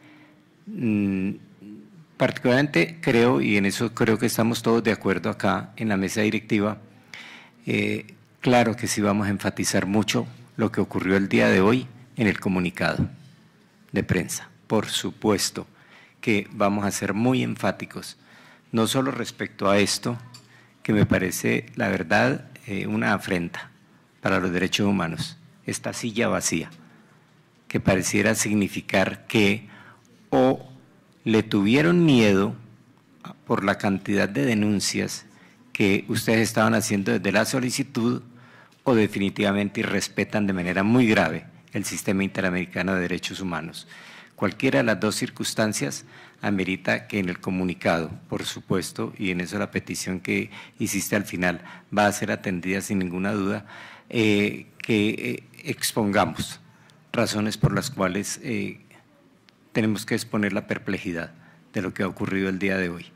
particularmente creo, y en eso creo que estamos todos de acuerdo acá en la mesa directiva, claro que sí vamos a enfatizar mucho lo que ocurrió el día de hoy en el comunicado de prensa. Por supuesto que vamos a ser muy enfáticos, no solo respecto a esto, que me parece, la verdad, una afrenta para los derechos humanos, esta silla vacía, que pareciera significar que o le tuvieron miedo por la cantidad de denuncias que ustedes estaban haciendo desde la solicitud, o definitivamente irrespetan de manera muy grave el sistema interamericano de derechos humanos. Cualquiera de las dos circunstancias amerita que en el comunicado, por supuesto, y en eso la petición que hiciste al final va a ser atendida sin ninguna duda, que expongamos razones por las cuales tenemos que exponer la perplejidad de lo que ha ocurrido el día de hoy.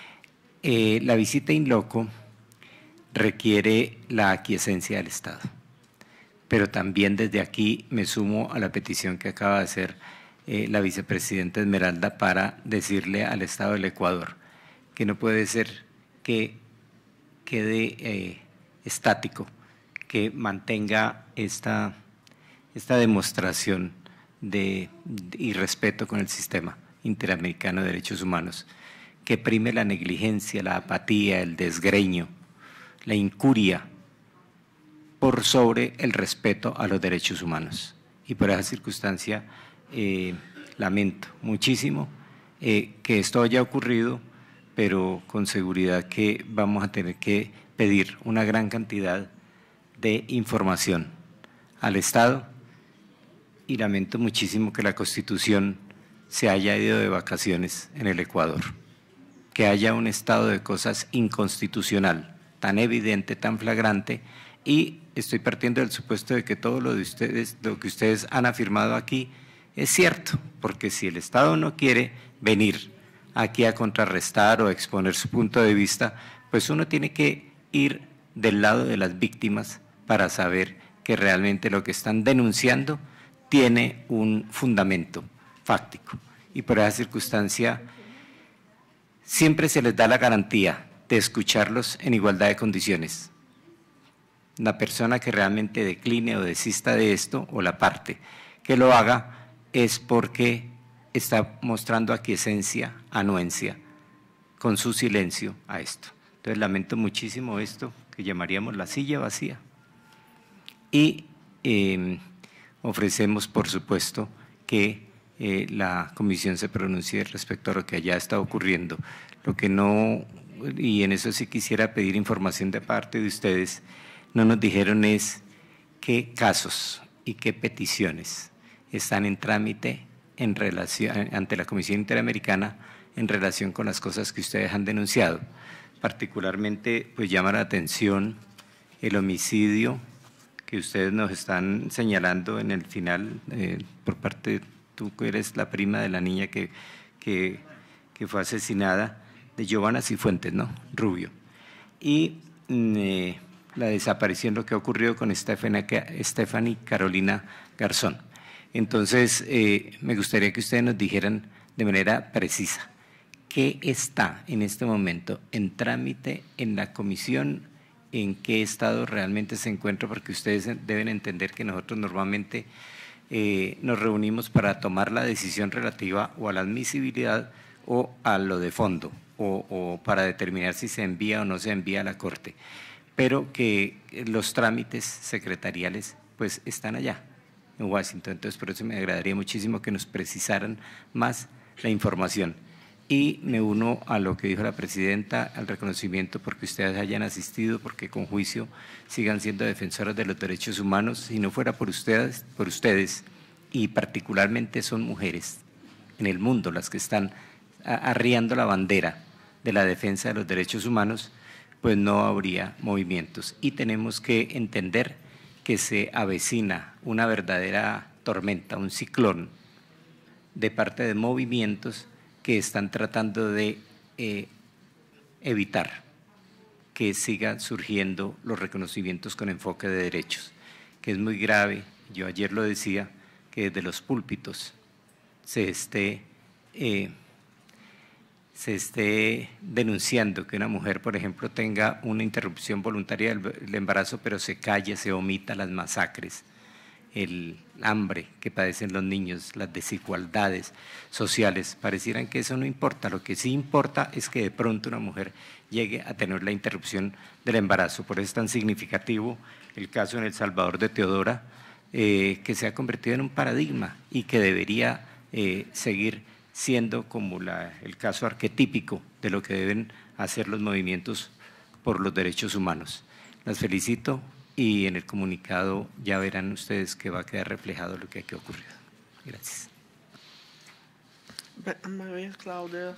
La visita in loco requiere la aquiescencia del Estado, pero también desde aquí me sumo a la petición que acaba de hacer la vicepresidenta Esmeralda para decirle al Estado del Ecuador que no puede ser que quede estático, que mantenga esta demostración de irrespeto con el sistema interamericano de derechos humanos, que prime la negligencia, la apatía, el desgreño, la incuria por sobre el respeto a los derechos humanos. Y por esa circunstancia lamento muchísimo que esto haya ocurrido, pero con seguridad que vamos a tener que pedir una gran cantidad de información al Estado, y lamento muchísimo que la Constitución se haya ido de vacaciones en el Ecuador, que haya un estado de cosas inconstitucional, tan evidente, tan flagrante, y estoy partiendo del supuesto de que todo lo que ustedes han afirmado aquí es cierto, porque si el Estado no quiere venir aquí a contrarrestar o a exponer su punto de vista, pues uno tiene que ir del lado de las víctimas para saber que realmente lo que están denunciando tiene un fundamento fáctico. Y por esa circunstancia siempre se les da la garantía de escucharlos en igualdad de condiciones. La persona que realmente decline o desista de esto, o la parte que lo haga, es porque está mostrando aquiescencia, anuencia, con su silencio a esto. Entonces lamento muchísimo esto, que llamaríamos la silla vacía. Y ofrecemos, por supuesto, que la comisión se pronuncie respecto a lo que allá está ocurriendo. Lo que no y en eso sí quisiera pedir información de parte de ustedes, no nos dijeron es qué casos y qué peticiones están en trámite en relación, ante la Comisión Interamericana en relación con las cosas que ustedes han denunciado. Particularmente, pues llama la atención el homicidio que ustedes nos están señalando en el final, por parte, tú que eres la prima de la niña que fue asesinada, de Giovanna Cifuentes, ¿no? Rubio. Y la desaparición, lo que ha ocurrido con Stephanie Carolina Garzón. Entonces, me gustaría que ustedes nos dijeran de manera precisa qué está en este momento en trámite en la comisión, en qué estado realmente se encuentra, porque ustedes deben entender que nosotros normalmente nos reunimos para tomar la decisión relativa o a la admisibilidad o a lo de fondo, o para determinar si se envía o no se envía a la Corte, pero que los trámites secretariales pues están allá en Washington. Entonces, por eso me agradaría muchísimo que nos precisaran más la información. Y me uno a lo que dijo la presidenta, al reconocimiento porque ustedes hayan asistido, porque con juicio sigan siendo defensoras de los derechos humanos. Si no fuera por ustedes, y particularmente son mujeres en el mundo las que están arriando la bandera de la defensa de los derechos humanos, pues no habría movimientos. Y tenemos que entender que se avecina una verdadera tormenta, un ciclón de parte de movimientos que están tratando de evitar que sigan surgiendo los reconocimientos con enfoque de derechos, que es muy grave. Yo ayer lo decía, que desde los púlpitos se esté denunciando que una mujer, por ejemplo, tenga una interrupción voluntaria del embarazo, pero se calle, se omita las masacres, el hambre que padecen los niños, las desigualdades sociales. Parecieran que eso no importa. Lo que sí importa es que de pronto una mujer llegue a tener la interrupción del embarazo. Por eso es tan significativo el caso en El Salvador de Teodora, que se ha convertido en un paradigma y que debería seguir siendo como el caso arquetípico de lo que deben hacer los movimientos por los derechos humanos. Las felicito y en el comunicado ya verán ustedes que va a quedar reflejado lo que aquí ha ocurrido. Gracias. María Claudia.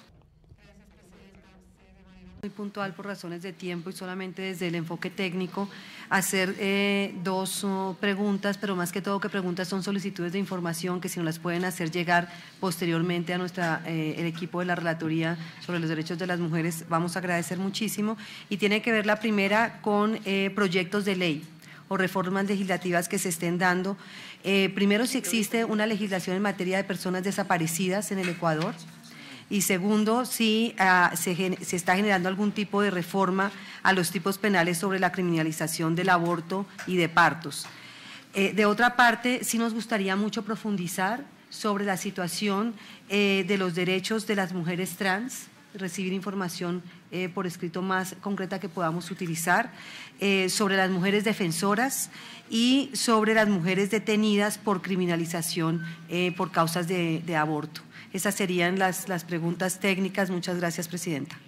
Muy puntual por razones de tiempo y solamente desde el enfoque técnico hacer dos preguntas, pero más que todo que preguntas son solicitudes de información que si nos las pueden hacer llegar posteriormente a el equipo de la Relatoría sobre los Derechos de las Mujeres, vamos a agradecer muchísimo. Y tiene que ver la primera con proyectos de ley o reformas legislativas que se estén dando. Primero, si existe una legislación en materia de personas desaparecidas en el Ecuador. Y segundo, si se está generando algún tipo de reforma a los tipos penales sobre la criminalización del aborto y de partos. De otra parte, sí nos gustaría mucho profundizar sobre la situación de los derechos de las mujeres trans, recibir información por escrito más concreta que podamos utilizar, sobre las mujeres defensoras y sobre las mujeres detenidas por criminalización por causas de aborto. Esas serían las preguntas técnicas. Muchas gracias, Presidenta.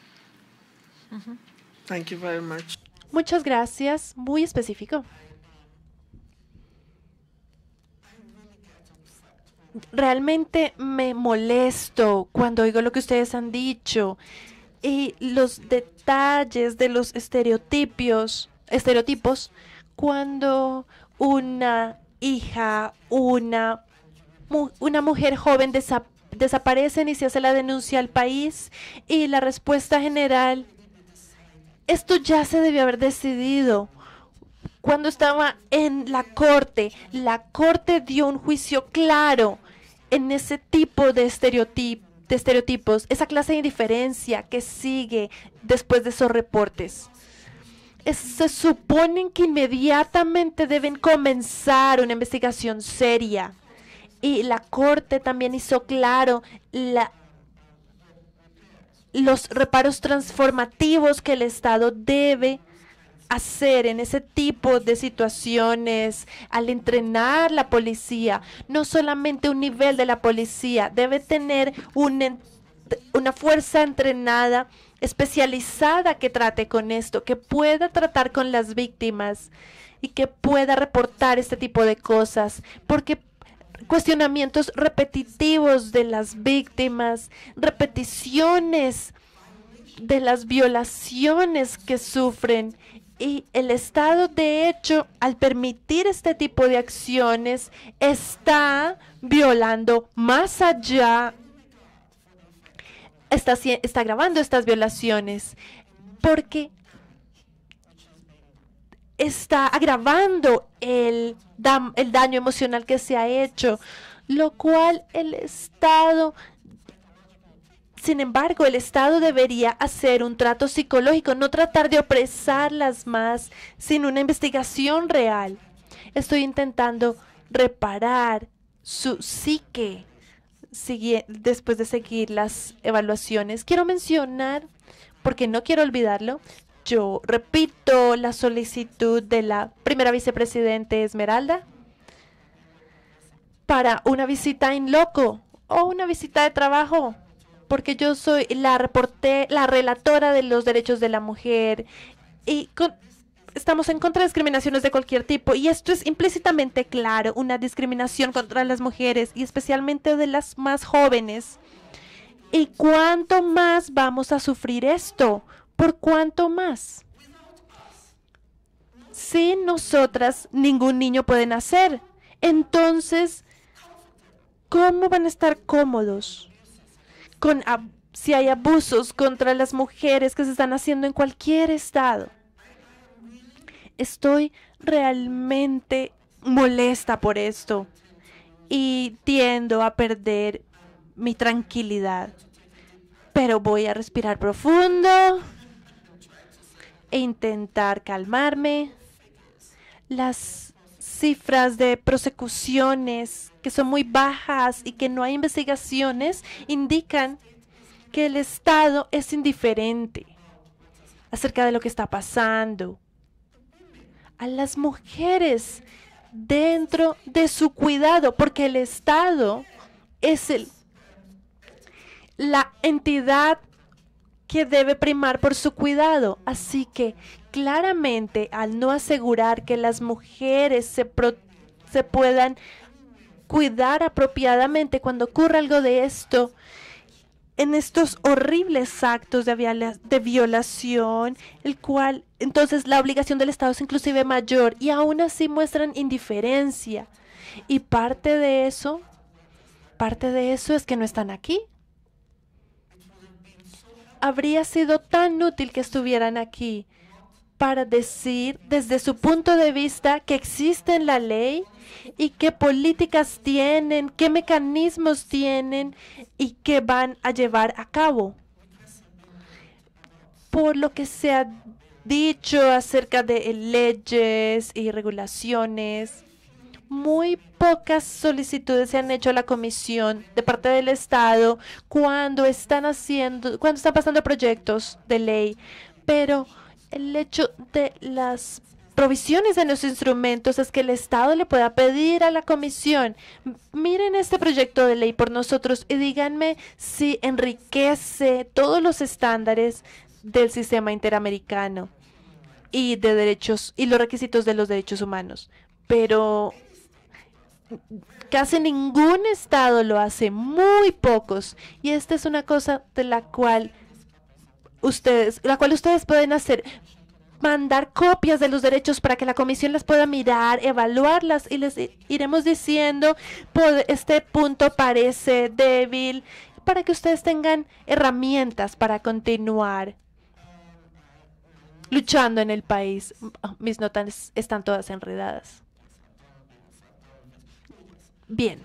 Thank you very much. Muchas gracias. Muy específico. Realmente me molesto cuando oigo lo que ustedes han dicho y los detalles de los estereotipos cuando una hija, una mujer joven desaparecen y se hace la denuncia al país y la respuesta general, esto ya se debió haber decidido. Cuando estaba en la corte dio un juicio claro en ese tipo de estereotipos, esa clase de indiferencia que sigue después de esos reportes. Se supone que inmediatamente deben comenzar una investigación seria. Y la Corte también hizo claro los reparos transformativos que el Estado debe hacer en ese tipo de situaciones al entrenar la policía. No solamente un nivel de la policía, debe tener una fuerza entrenada, especializada que trate con esto, que pueda tratar con las víctimas y que pueda reportar este tipo de cosas, porque cuestionamientos repetitivos de las víctimas, repeticiones de las violaciones que sufren, y el Estado, de hecho, al permitir este tipo de acciones, está violando más allá, está agravando estas violaciones, porque está agravando el daño emocional que se ha hecho, lo cual el Estado, sin embargo, el Estado debería hacer un trato psicológico, no tratar de opresarlas más sin una investigación real. Estoy intentando reparar su psique después de seguir las evaluaciones. Quiero mencionar, porque no quiero olvidarlo, yo repito la solicitud de la primera vicepresidente Esmeralda para una visita in loco o una visita de trabajo, porque yo soy la relatora de los derechos de la mujer y estamos en contra de discriminaciones de cualquier tipo, y esto es implícitamente claro, una discriminación contra las mujeres y especialmente de las más jóvenes. ¿Y cuánto más vamos a sufrir esto? ¿Por cuánto más? Sin nosotras, ningún niño puede nacer. Entonces, ¿cómo van a estar cómodos si hay abusos contra las mujeres que se están haciendo en cualquier estado? Estoy realmente molesta por esto y tiendo a perder mi tranquilidad. Pero voy a respirar profundo e intentar calmarme. Las cifras de prosecuciones que son muy bajas y que no hay investigaciones indican que el Estado es indiferente acerca de lo que está pasando a las mujeres dentro de su cuidado, porque el Estado es la entidad que debe primar por su cuidado. Así que claramente, al no asegurar que las mujeres se puedan cuidar apropiadamente cuando ocurra algo de esto, en estos horribles actos de violación, el cual entonces la obligación del Estado es inclusive mayor, y aún así muestran indiferencia. Y parte de eso es que no están aquí. Habría sido tan útil que estuvieran aquí para decir desde su punto de vista que existe en la ley y qué políticas tienen, qué mecanismos tienen y qué van a llevar a cabo. Por lo que se ha dicho acerca de leyes y regulaciones, muy pocas solicitudes se han hecho a la Comisión de parte del Estado cuando están pasando proyectos de ley, pero el hecho de las provisiones de los instrumentos es que el Estado le pueda pedir a la Comisión: miren este proyecto de ley por nosotros y díganme si enriquece todos los estándares del sistema interamericano y de derechos y los requisitos de los derechos humanos. Pero casi ningún Estado lo hace, muy pocos, y esta es una cosa de la cual ustedes pueden hacer: mandar copias de los derechos para que la Comisión las pueda mirar, evaluarlas, y les iremos diciendo: este punto parece débil, para que ustedes tengan herramientas para continuar luchando en el país. Mis notas están todas enredadas. Bien.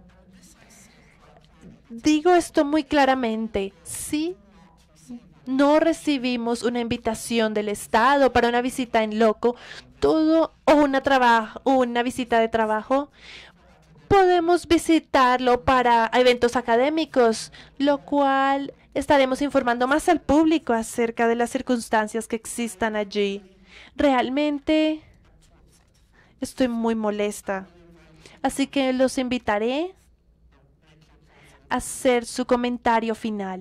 Digo esto muy claramente: si no recibimos una invitación del Estado para una visita en loco, o una visita de trabajo, podemos visitarlo para eventos académicos, lo cual estaremos informando más al público acerca de las circunstancias que existan allí. Realmente estoy muy molesta, así que los invitaré hacer su comentario final.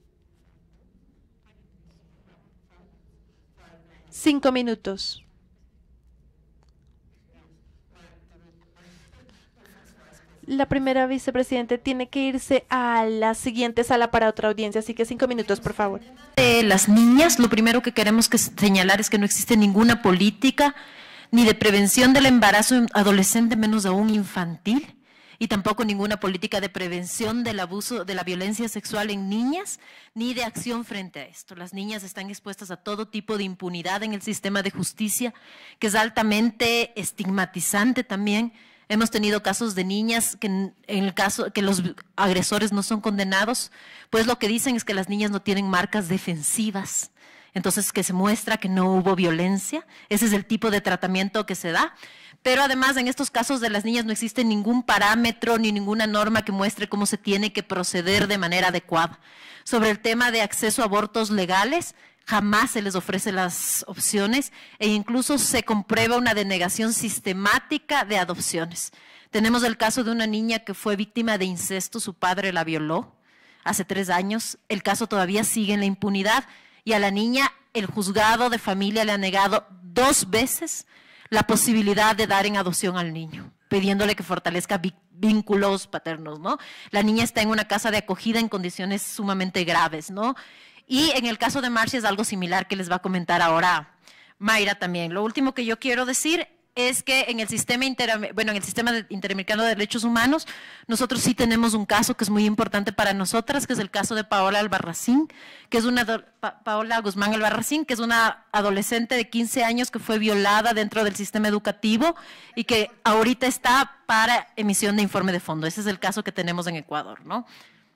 5 minutos. La primera vicepresidenta tiene que irse a la siguiente sala para otra audiencia, así que 5 minutos, por favor. De las niñas, lo primero que queremos señalar es que no existe ninguna política ni de prevención del embarazo adolescente, menos aún infantil, y tampoco ninguna política de prevención del abuso, de la violencia sexual en niñas, ni de acción frente a esto. Las niñas están expuestas a todo tipo de impunidad en el sistema de justicia, que es altamente estigmatizante también. Hemos tenido casos de niñas que en el caso que los agresores no son condenados, pues lo que dicen es que las niñas no tienen marcas defensivas. Entonces, que se muestra que no hubo violencia. Ese es el tipo de tratamiento que se da. Pero además, en estos casos de las niñas no existe ningún parámetro ni ninguna norma que muestre cómo se tiene que proceder de manera adecuada. Sobre el tema de acceso a abortos legales, jamás se les ofrece las opciones e incluso se comprueba una denegación sistemática de adopciones. Tenemos el caso de una niña que fue víctima de incesto, su padre la violó hace 3 años, el caso todavía sigue en la impunidad y a la niña el juzgado de familia le ha negado 2 veces la posibilidad de dar en adopción al niño, pidiéndole que fortalezca vínculos paternos, ¿no? La niña está en una casa de acogida en condiciones sumamente graves, ¿no? Y en el caso de Marcia es algo similar que les va a comentar ahora Mayra también. Lo último que yo quiero decir es que en el sistema interamericano de derechos humanos, nosotros sí tenemos un caso que es muy importante para nosotras, que es el caso de Paola Albarracín, que es Paola Guzmán Albarracín, que es una adolescente de 15 años que fue violada dentro del sistema educativo y que ahorita está para emisión de informe de fondo. Ese es el caso que tenemos en Ecuador, ¿no?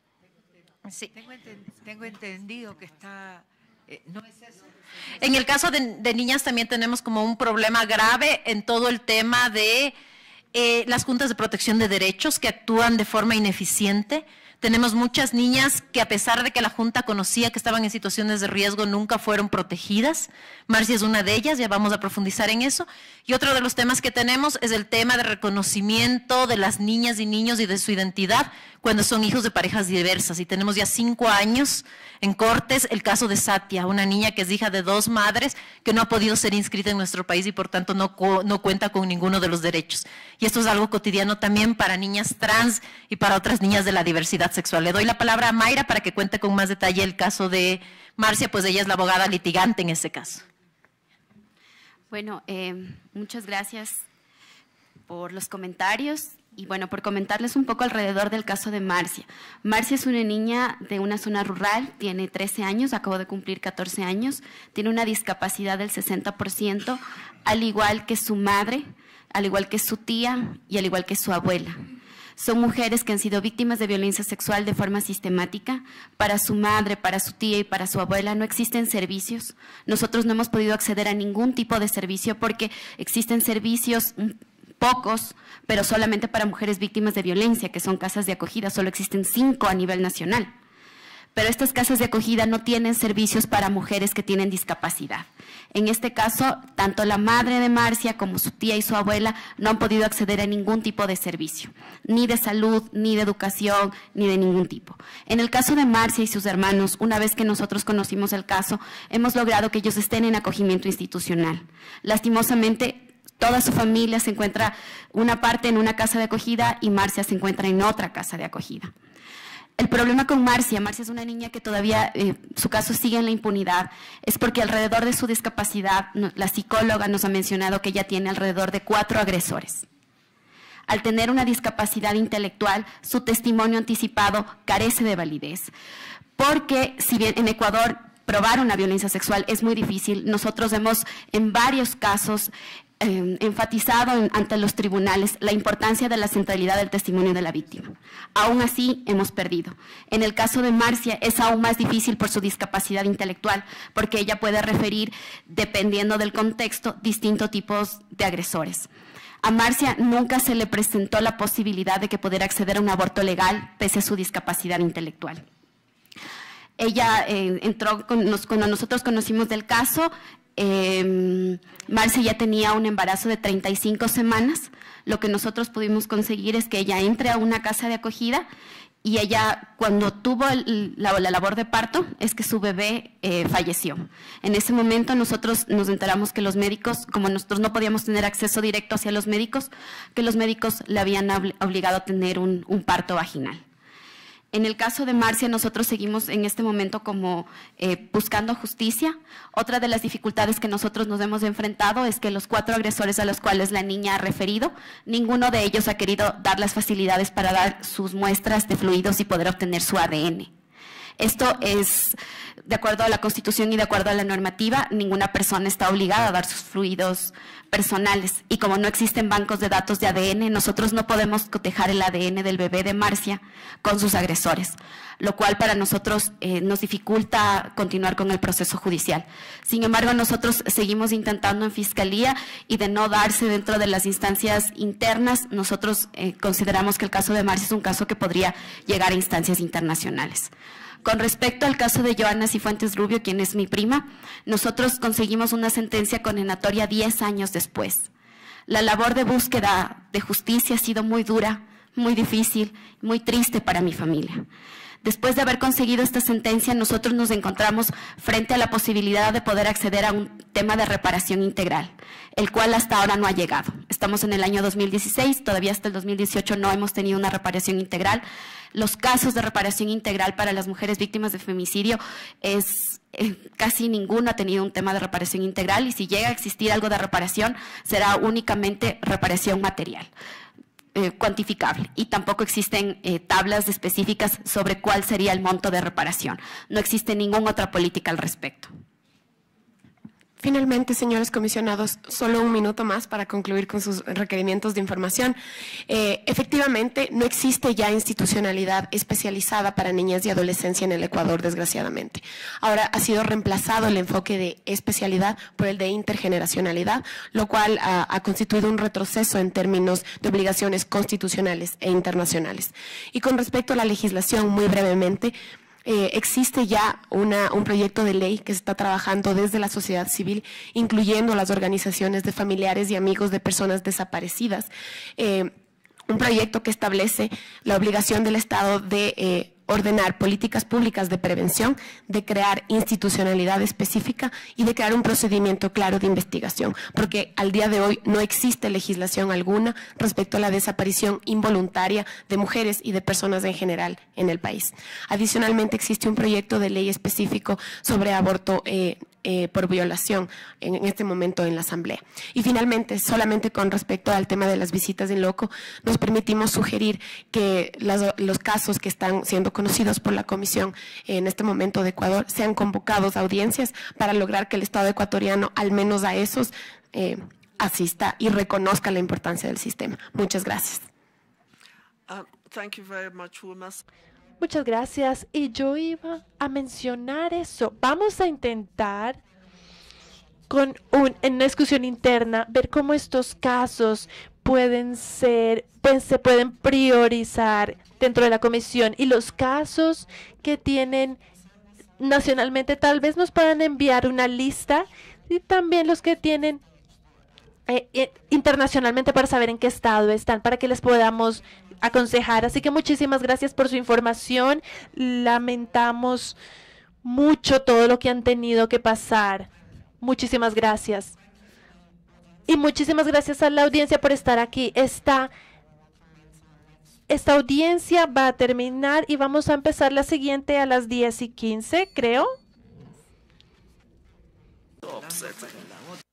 Sí. Tengo entendido que está... ¿no es eso? En el caso de niñas también tenemos como un problema grave en todo el tema de las juntas de protección de derechos que actúan de forma ineficiente. Tenemos muchas niñas que a pesar de que la Junta conocía que estaban en situaciones de riesgo, nunca fueron protegidas. Marcia es una de ellas, ya vamos a profundizar en eso. Y otro de los temas que tenemos es el tema de reconocimiento de las niñas y niños y de su identidad cuando son hijos de parejas diversas. Y tenemos ya 5 años en cortes el caso de Satia, una niña que es hija de 2 madres que no ha podido ser inscrita en nuestro país y por tanto no cuenta con ninguno de los derechos. Y esto es algo cotidiano también para niñas trans y para otras niñas de la diversidad sexual. Le doy la palabra a Mayra para que cuente con más detalle el caso de Marcia, pues ella es la abogada litigante en ese caso. Bueno, muchas gracias por los comentarios y bueno, por comentarles un poco alrededor del caso de Marcia. Marcia es una niña de una zona rural, tiene 13 años, acabó de cumplir 14 años, tiene una discapacidad del 60%, al igual que su madre, al igual que su tía y al igual que su abuela. Son mujeres que han sido víctimas de violencia sexual de forma sistemática. Para su madre, para su tía y para su abuela no existen servicios. Nosotros no hemos podido acceder a ningún tipo de servicio porque existen servicios pocos, pero solamente para mujeres víctimas de violencia, que son casas de acogida. Solo existen 5 a nivel nacional. Pero estas casas de acogida no tienen servicios para mujeres que tienen discapacidad. En este caso, tanto la madre de Marcia como su tía y su abuela no han podido acceder a ningún tipo de servicio, ni de salud, ni de educación, ni de ningún tipo. En el caso de Marcia y sus hermanos, una vez que nosotros conocimos el caso, hemos logrado que ellos estén en acogimiento institucional. Lastimosamente, toda su familia se encuentra una parte en una casa de acogida y Marcia se encuentra en otra casa de acogida. El problema con Marcia es una niña que todavía su caso sigue en la impunidad, es porque alrededor de su discapacidad, la psicóloga nos ha mencionado que ella tiene alrededor de 4 agresores. Al tener una discapacidad intelectual, su testimonio anticipado carece de validez, porque si bien en Ecuador probar una violencia sexual es muy difícil, nosotros hemos en varios casos enfatizado ante los tribunales la importancia de la centralidad del testimonio de la víctima. Aún así, hemos perdido. En el caso de Marcia es aún más difícil por su discapacidad intelectual, porque ella puede referir, dependiendo del contexto, distintos tipos de agresores. A Marcia nunca se le presentó la posibilidad de que pudiera acceder a un aborto legal, pese a su discapacidad intelectual. Ella entró, cuando nosotros conocimos del caso, Marcia ya tenía un embarazo de 35 semanas. Lo que nosotros pudimos conseguir es que ella entre a una casa de acogida y ella, cuando tuvo la labor de parto, es que su bebé falleció. En ese momento nosotros nos enteramos que los médicos, como nosotros no podíamos tener acceso directo hacia los médicos, que los médicos le habían obligado a tener un parto vaginal. En el caso de Marcia, nosotros seguimos en este momento como buscando justicia. Otra de las dificultades que nosotros nos hemos enfrentado es que los 4 agresores a los cuales la niña ha referido, ninguno de ellos ha querido dar las facilidades para dar sus muestras de fluidos y poder obtener su ADN. Esto es, de acuerdo a la Constitución y de acuerdo a la normativa, ninguna persona está obligada a dar sus fluidos personales. Y como no existen bancos de datos de ADN, nosotros no podemos cotejar el ADN del bebé de Marcia con sus agresores, lo cual para nosotros nos dificulta continuar con el proceso judicial. Sin embargo, nosotros seguimos intentando en Fiscalía y de no darse dentro de las instancias internas, nosotros consideramos que el caso de Marcia es un caso que podría llegar a instancias internacionales. Con respecto al caso de Johanna Cifuentes Rubio, quien es mi prima, nosotros conseguimos una sentencia condenatoria 10 años después. La labor de búsqueda de justicia ha sido muy dura, muy difícil, muy triste para mi familia. Después de haber conseguido esta sentencia, nosotros nos encontramos frente a la posibilidad de poder acceder a un tema de reparación integral, el cual hasta ahora no ha llegado. Estamos en el año 2016, todavía hasta el 2018 no hemos tenido una reparación integral. Los casos de reparación integral para las mujeres víctimas de femicidio casi ninguno ha tenido un tema de reparación integral, y si llega a existir algo de reparación será únicamente reparación material, cuantificable, y tampoco existen tablas específicas sobre cuál sería el monto de reparación. No existe ninguna otra política al respecto. Finalmente, señores comisionados, solo un minuto más para concluir con sus requerimientos de información. Efectivamente, no existe ya institucionalidad especializada para niñas y adolescencia en el Ecuador, desgraciadamente. Ahora ha sido reemplazado el enfoque de especialidad por el de intergeneracionalidad, lo cual ha constituido un retroceso en términos de obligaciones constitucionales e internacionales. Y con respecto a la legislación, muy brevemente, existe ya un proyecto de ley que se está trabajando desde la sociedad civil, incluyendo las organizaciones de familiares y amigos de personas desaparecidas. Un proyecto que establece la obligación del Estado de ordenar políticas públicas de prevención, de crear institucionalidad específica y de crear un procedimiento claro de investigación, porque al día de hoy no existe legislación alguna respecto a la desaparición involuntaria de mujeres y de personas en general en el país. Adicionalmente, existe un proyecto de ley específico sobre aborto por violación en este momento en la Asamblea. Y finalmente, solamente con respecto al tema de las visitas in loco, nos permitimos sugerir que los casos que están siendo conocidos por la Comisión en este momento de Ecuador sean convocados a audiencias para lograr que el Estado ecuatoriano, al menos a esos, asista y reconozca la importancia del sistema. Muchas gracias. Thank you very much, Muchas gracias. Y yo iba a mencionar eso. Vamos a intentar en una discusión interna ver cómo estos casos se pueden priorizar dentro de la comisión, y los casos que tienen nacionalmente tal vez nos puedan enviar una lista, y también los que tienen internacionalmente para saber en qué estado están, para que les podamos aconsejar. Así que muchísimas gracias por su información. Lamentamos mucho todo lo que han tenido que pasar. Muchísimas gracias. Y muchísimas gracias a la audiencia por estar aquí. Esta audiencia va a terminar y vamos a empezar la siguiente a las 10:15, creo.